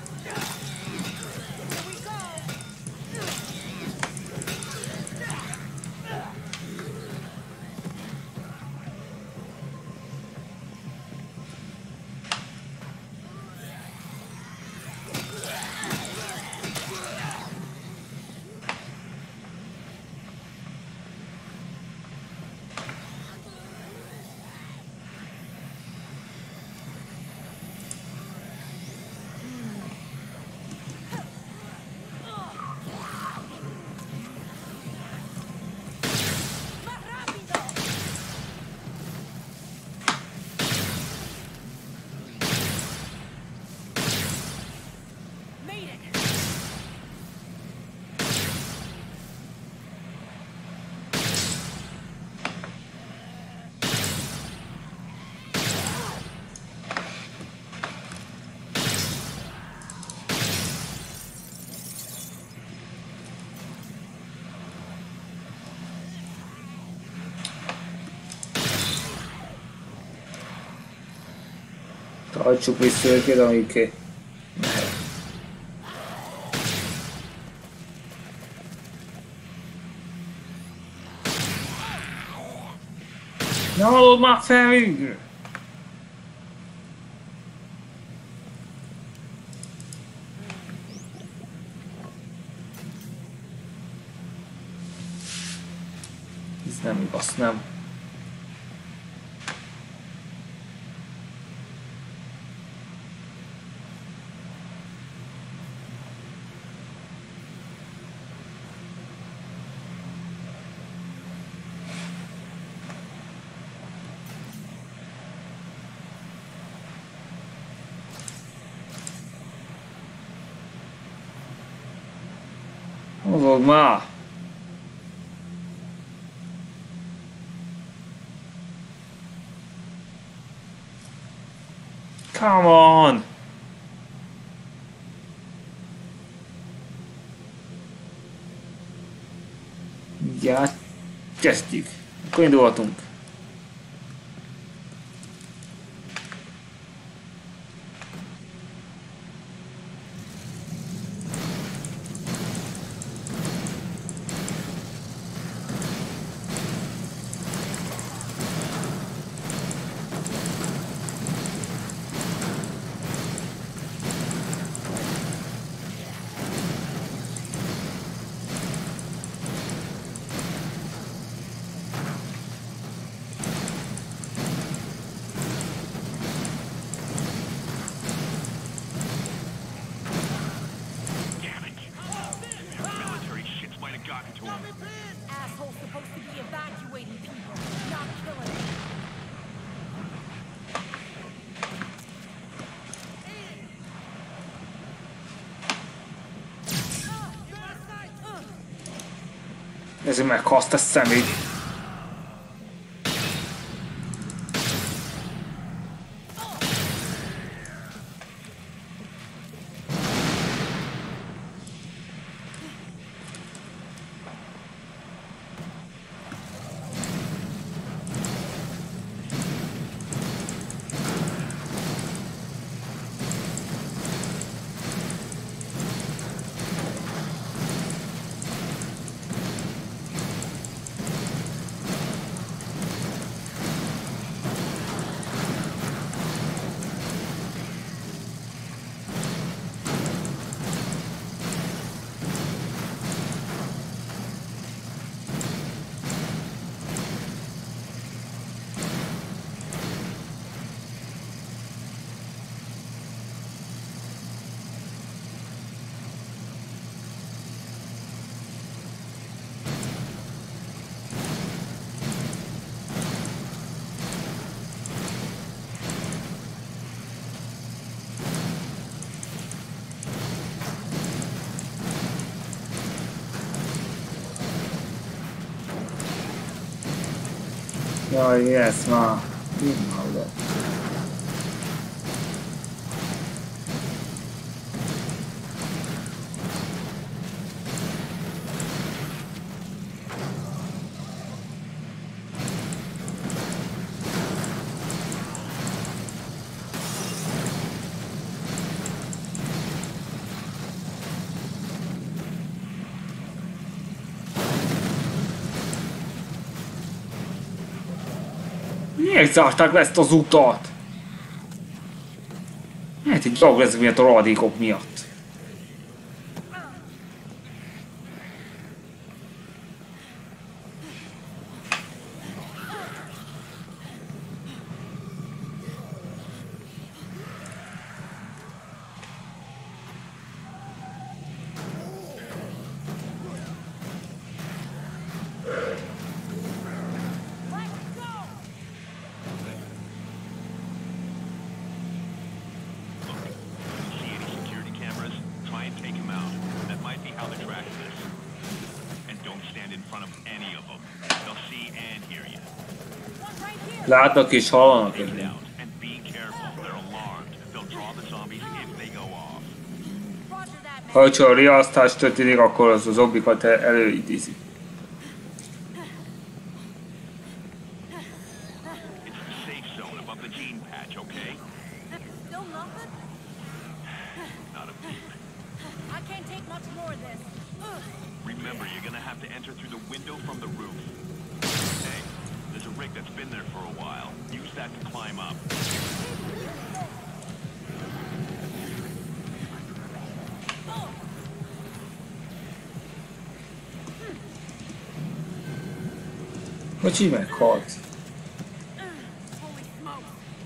Tartsuk vissza őket, amíg ne hallod már fel végül! nem igaz, nem. Mozog már! Come on! Ja, kezdjük. Akkor indulhatunk. Asshole's supposed to be evacuating people, not killing them. Ezért meghaszt a szemét. Jaj, ez már. Minden. Miért zárták le ezt az utat? Hát egy dolog lesz miatt a rohadékok miatt. Látnak és hallanak. Ha a riasztás történik, akkor az a zombikat előidézi. Kocsi meghalt. Holy smoke!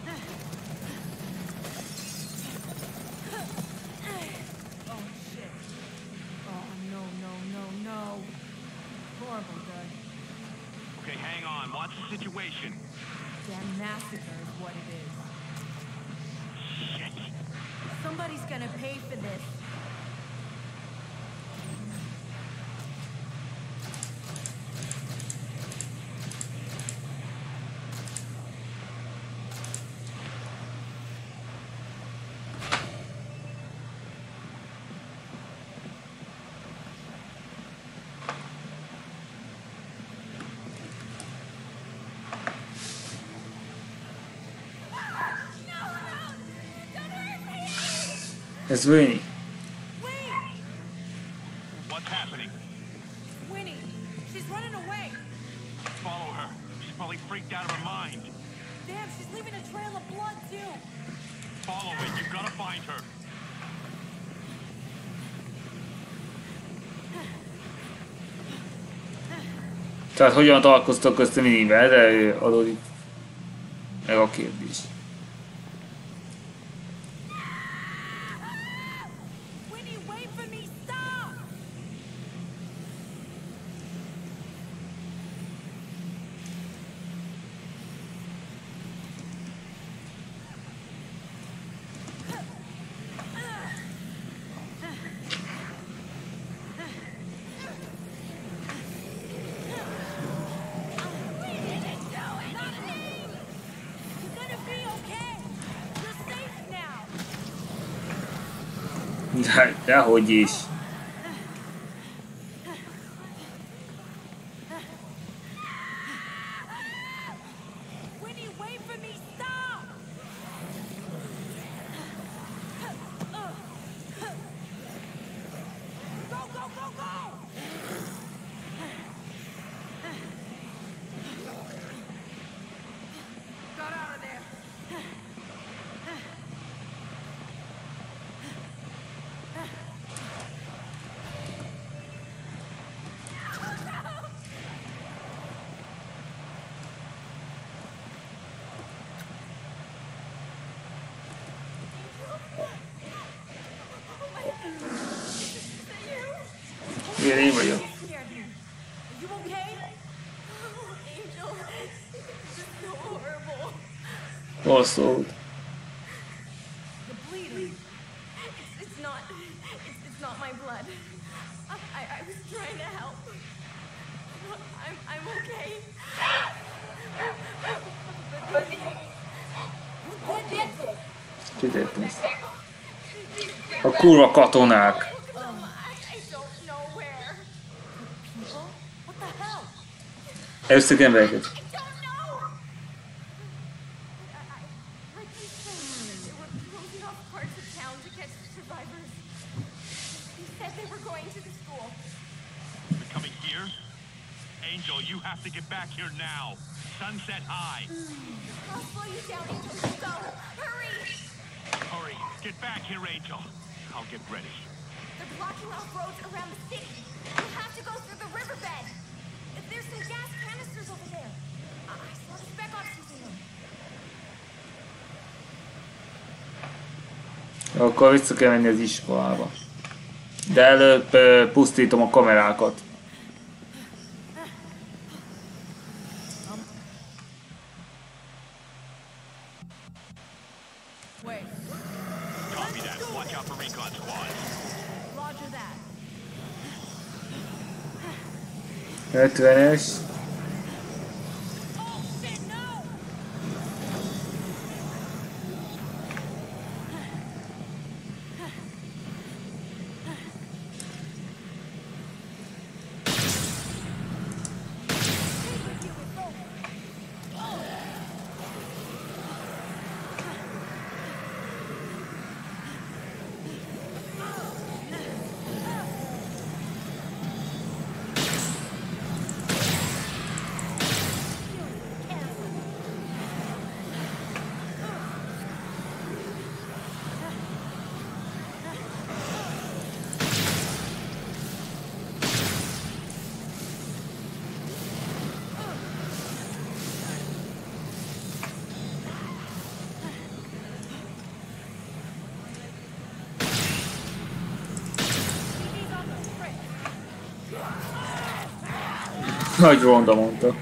Oh shit! Oh no no no no! Horrible, Doug. Okay, hang on. What's the situation? Damn massacre is what it is. Shit. Somebody's gonna pay for this. Ez Winnie. Wait! What's happening? Winnie! She's running away! Follow her. She's probably freaked out of her mind. Damn, she's leaving a trail of blood too! Follow it. You've got to find her. Tehát hogyan találkoztak össze Winnie-vel, de adódik meg a kérdés. Winnie, wait for me! Stop! Dehogy is. Winnie, wait for me! Stop! Go, go, go, go! Got out of there! Igen, én vagyok. You scared me. Are you okay? Oh, Angel, this is so horrible. Hol szólt? The bleeding. It's not. It's not my blood. I was trying to help. I'm okay. But what did it? Kiderült. A kurva katonák. I don't know where. People? What the hell? Először embereket. I don't know. Like you said, they were closing off parts of town to catch the survivors. He said they were going to the school. They're coming here? Angel, you have to get back here now. Sunset High. I'll slow you down, Angel. Go. Hurry. Hurry. Get back here, Angel. I'll get ready. They're blocking off roads around the city. We'll have to go through the riverbed. There's some gas canisters over there. I saw the spec ops using them. Akkor vissza kell menni az iskolába. De előbb pusztítom a kamerákat. Wait. Copy that. Watch out for recon squad. Roger that. 50-es. Oh shit, no! Nagy ronda mondta.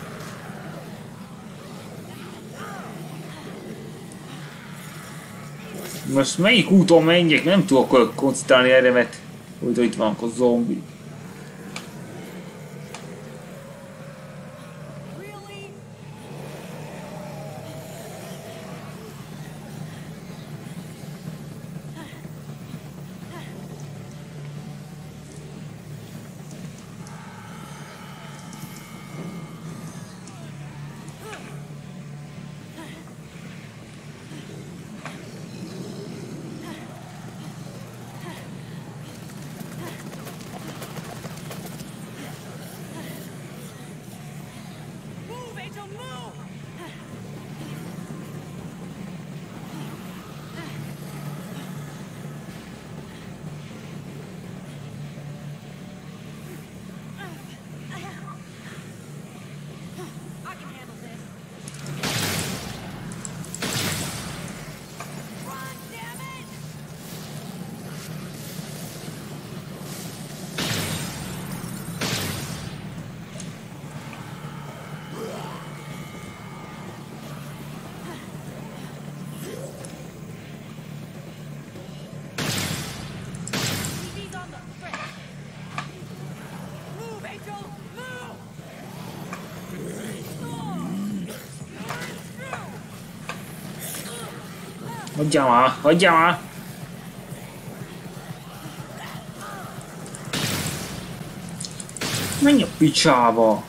Most melyik úton menjek? Nem tudok koncentrálni erre, mert hogy itt vannak a zombi. Hagyjál már! Hagyjál már! Menj a picsába!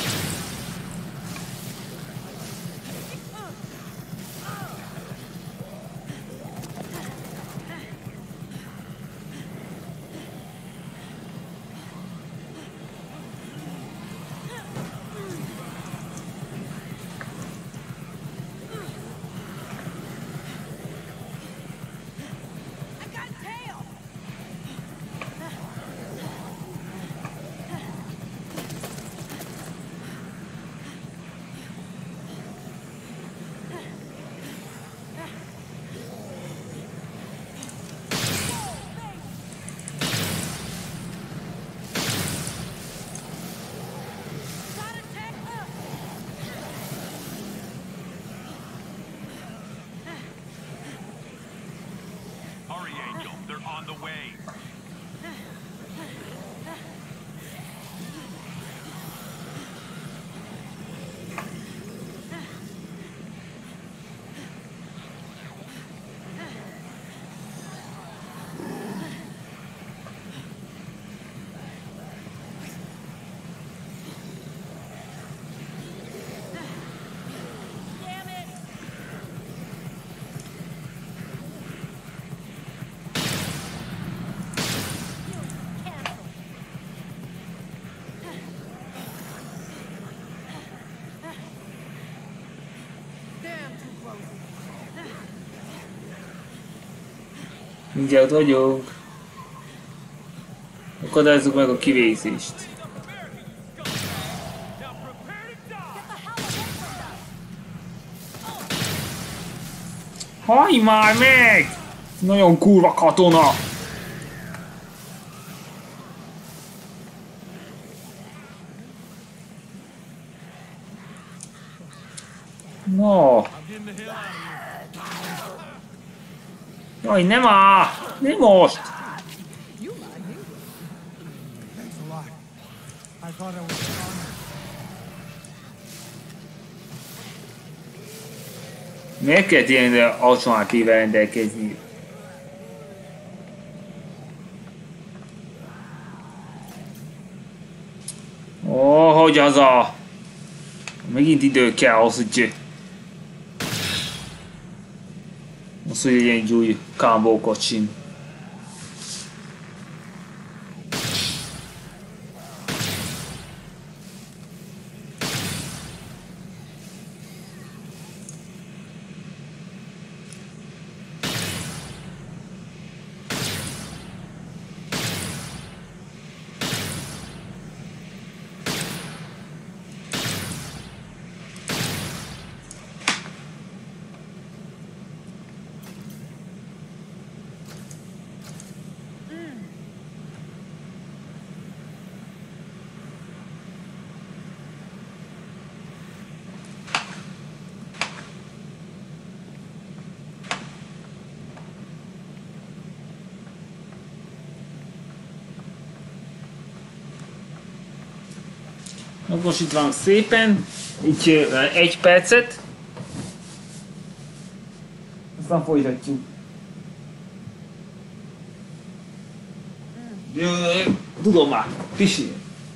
Mindjárt vagyunk. Akadályozzuk meg a kivézést. Hajj már meg! Nagyon kurva katona! No! Jaj, nem áll! Nem most! Miért kellett ilyen alternatível rendelkezni? Ó, hogy az a... Megint idő kell ahhoz, hogy... Az, hogy legyen egy új combo kocsim. Mozgósítvánk szépen, így 1 percet. Aztán folytatjuk. Tudom már, pisil.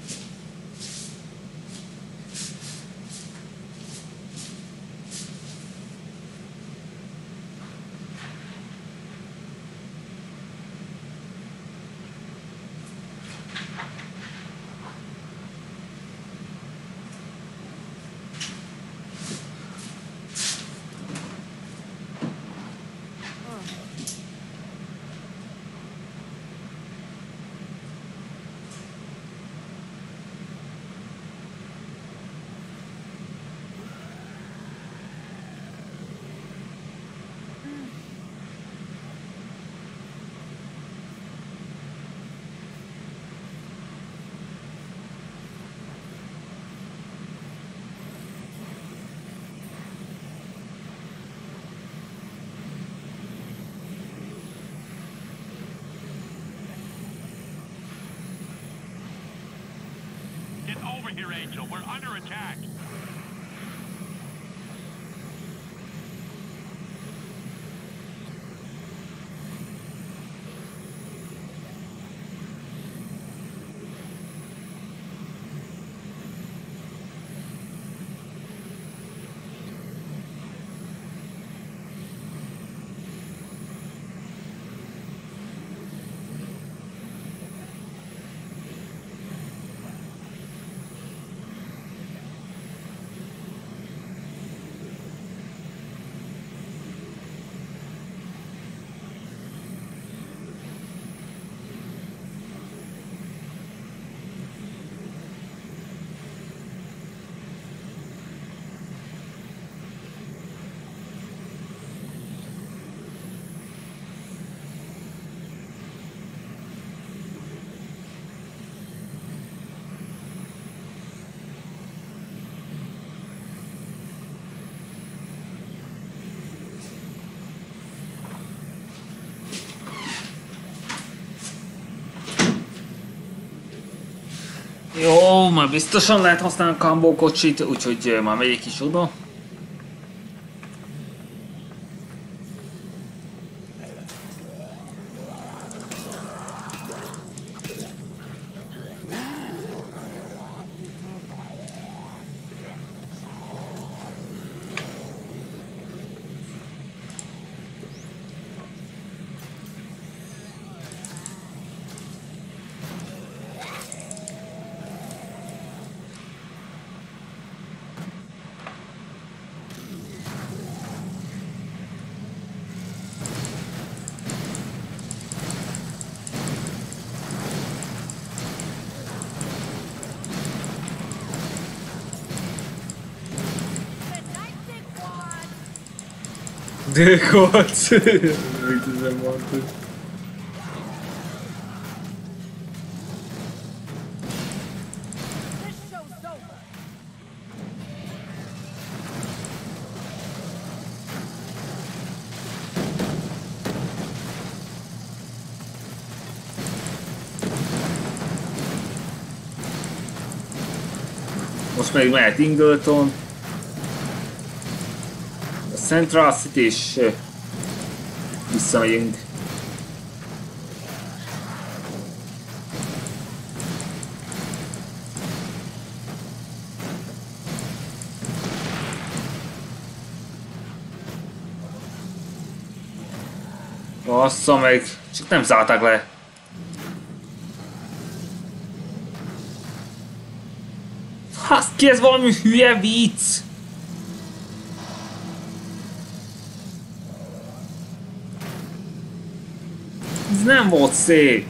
Get over here, Angel. We're under attack. Jó, már biztosan lehet használni a Kambó kocsit, úgyhogy már megyek is oda. De koc! Mit nem mondtad? This show's over. Most meg mehet Ingleton. Central City és visszamegyünk. Bassza meg, csak nem zárták le. Hát ki, ez valami hülye vicc! Ez nem volt szép!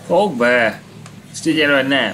Fogd be! Ezt egyelőre nem.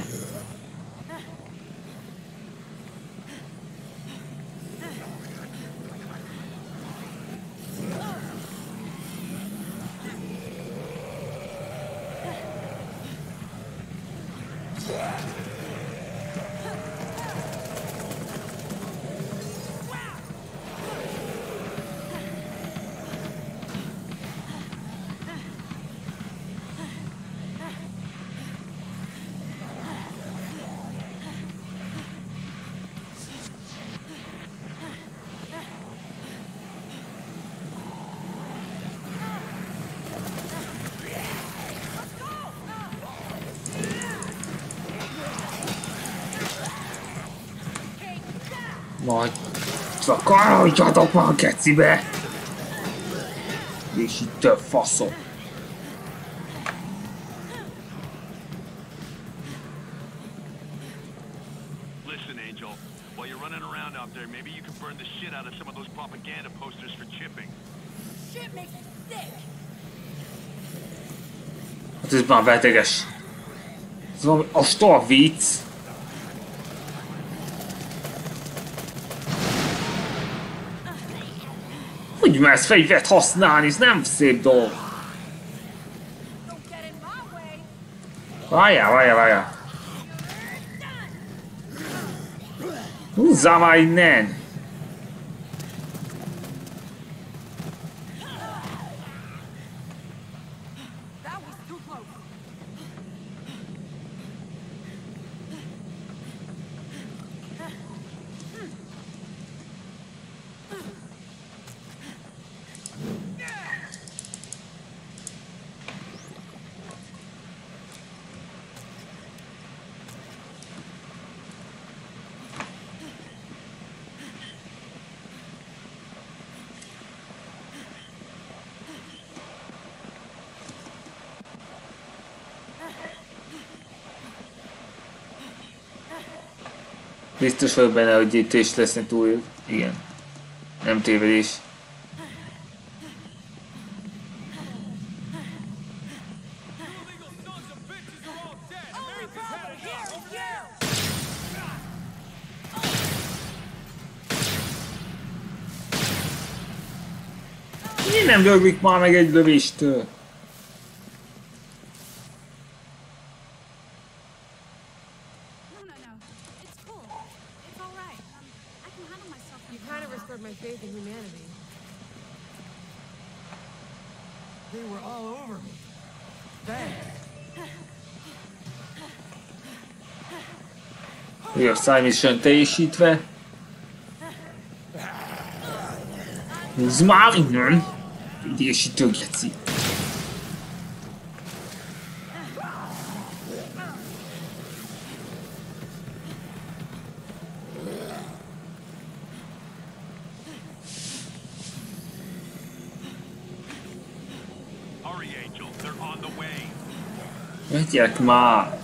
Majd kanyarodjatok már a kecibe! És itt több faszom. Listen, Angel. While you're running around out there, maybe you can burn the shit out of some of those propaganda posters for chipping. Shit makes me sick. Hát ez már beteges. Ez valami ostól vicc. Hogy mersz fegyvert használni, ez nem szép dolog. Várjál. Húzzál már innen! Biztos vagyok benne, hogy itt is lesznek túl. Igen. Nem tévedés. Miért nem döglik már meg egy lövéstől? A szájmission teljesítve. Húzz már innen! Idésítő geci. Menjek már!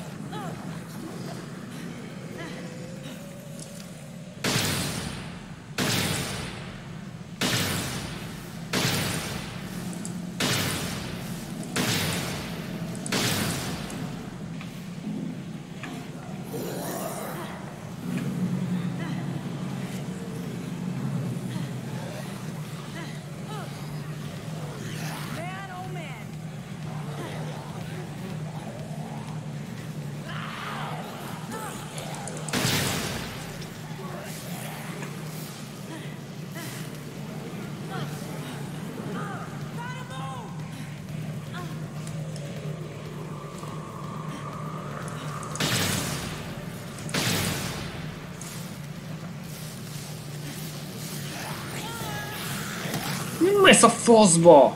Mész a faszba!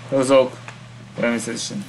Azok. Természetesen.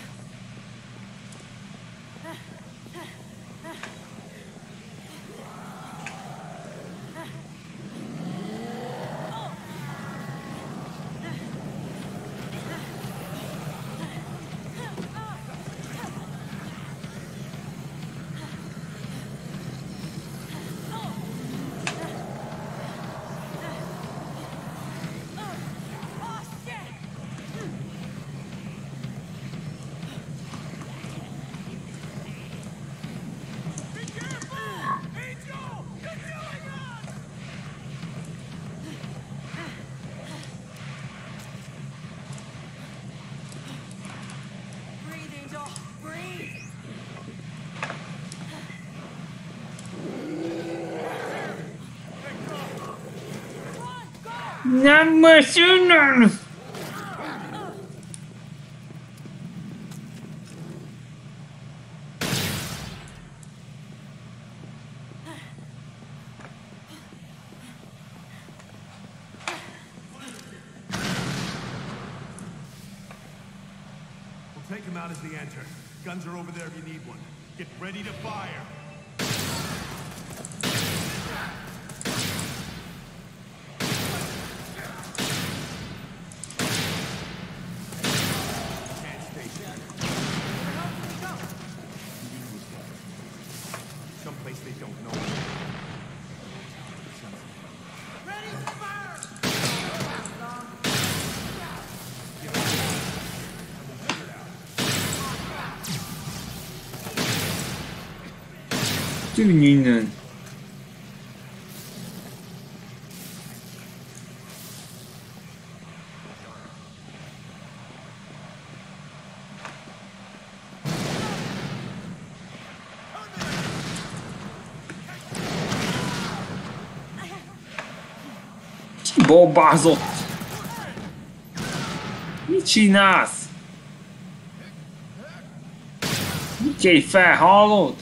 Breathe, Angel. Breathe. Nem most innen! We'll take him out as they enter. Guns are over there if you need one. Get ready to fire. Can't stay there. Someplace they don't know. Tűnj innen! Ki bombázott? Mit csinálsz? Mit fel, hallod?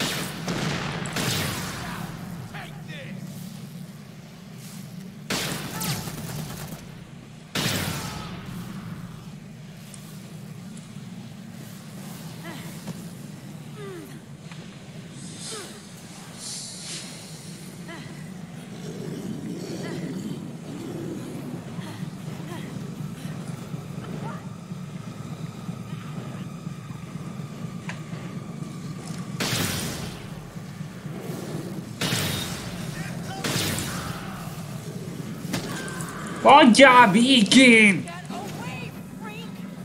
Adjál békén! Get away, freak!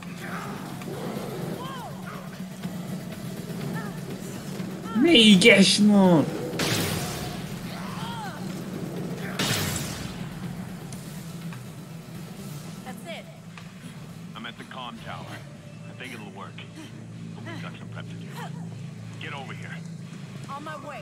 Méges mond! That's it. I'm at the comm tower. I think it'll work. But we've got some prep to do. Get over here. On my way.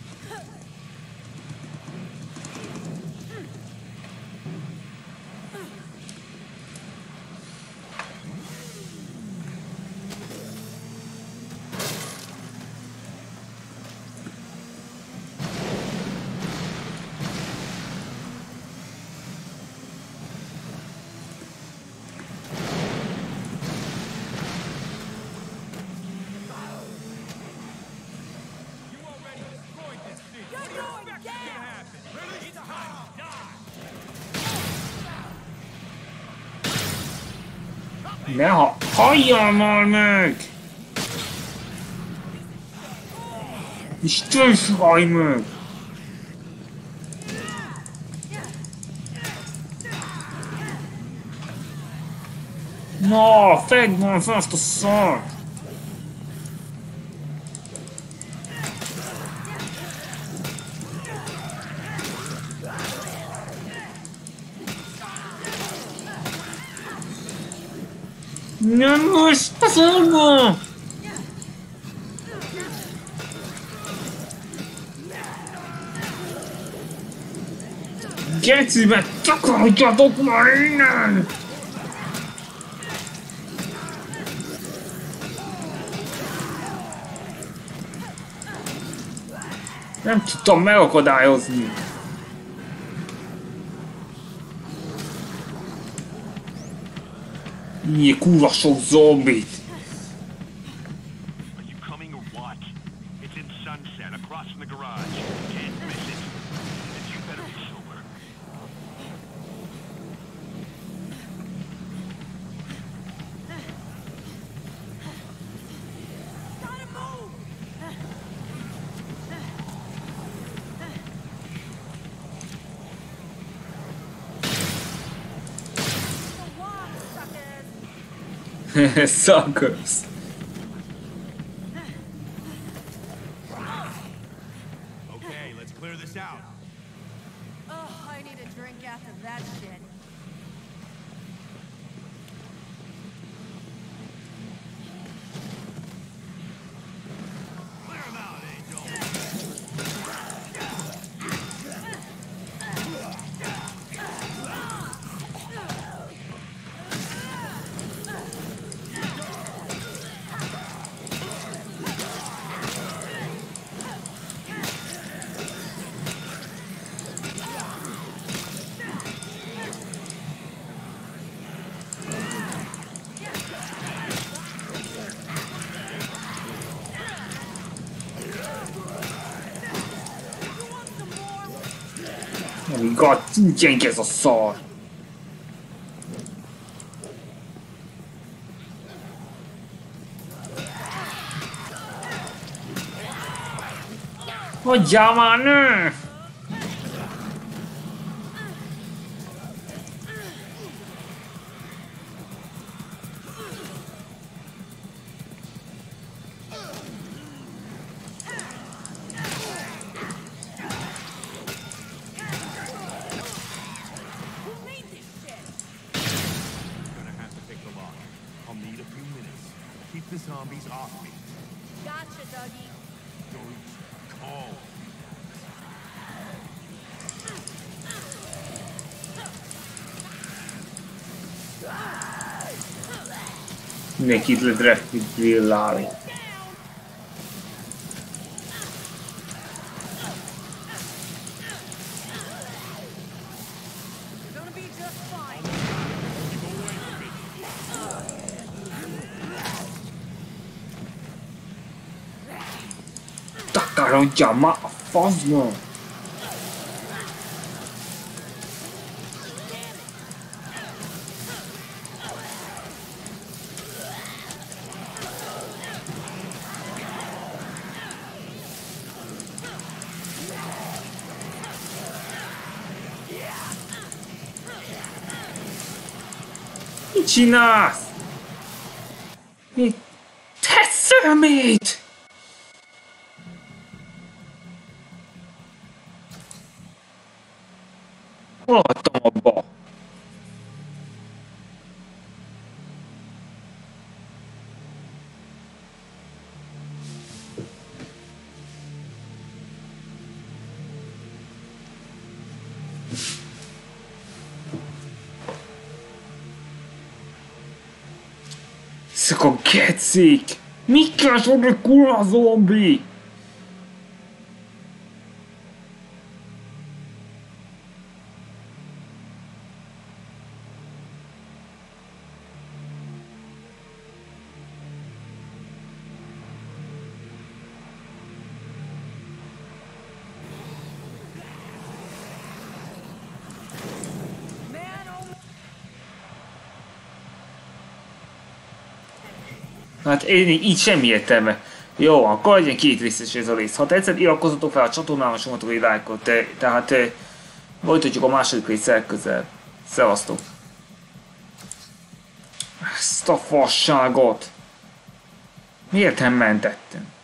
Ne halljál már meg! Isten hallj meg! Na, fedd már fel azt a szart! Nem most a szarba! Gecibe, takarodjatok már innen! Nem tudtam megakadályozni. Ilyen kurva sok zombit. Are you coming or what? It's in Sunset, across from the garage. Can't miss it. And you better be sober. Gotta move! The walk, suckers! Suckers. Okay, let's clear this out. Oh, I need a drink after that shit. Clear him out, Angel. Oh god, ingyen ez a szar. Hagyjál már, nő! Who made this shit? Gonna have to pick the lock. I'll need a few minutes. Keep the zombies off me. Gotcha, Dougie. Don't call. Mindenkit ledrillálni. You're gonna be just fine. Takarodjál már a faszba! Mit csinálsz? Mit? Te szömét! Hol hagytam abba? Ezek a gecik! Mikkel sodra kurva zombi? Man, oh Hát én így semmi értelme. Jó, akkor legyen két részes ez a rész. Ha tetszett, iratkozzatok fel a csatornámra, és nyomatok egy lájkot. Tehát folytatjuk a második rész legközelebb. Szevasztok! Ezt a fasságot! Miért nem mentettem?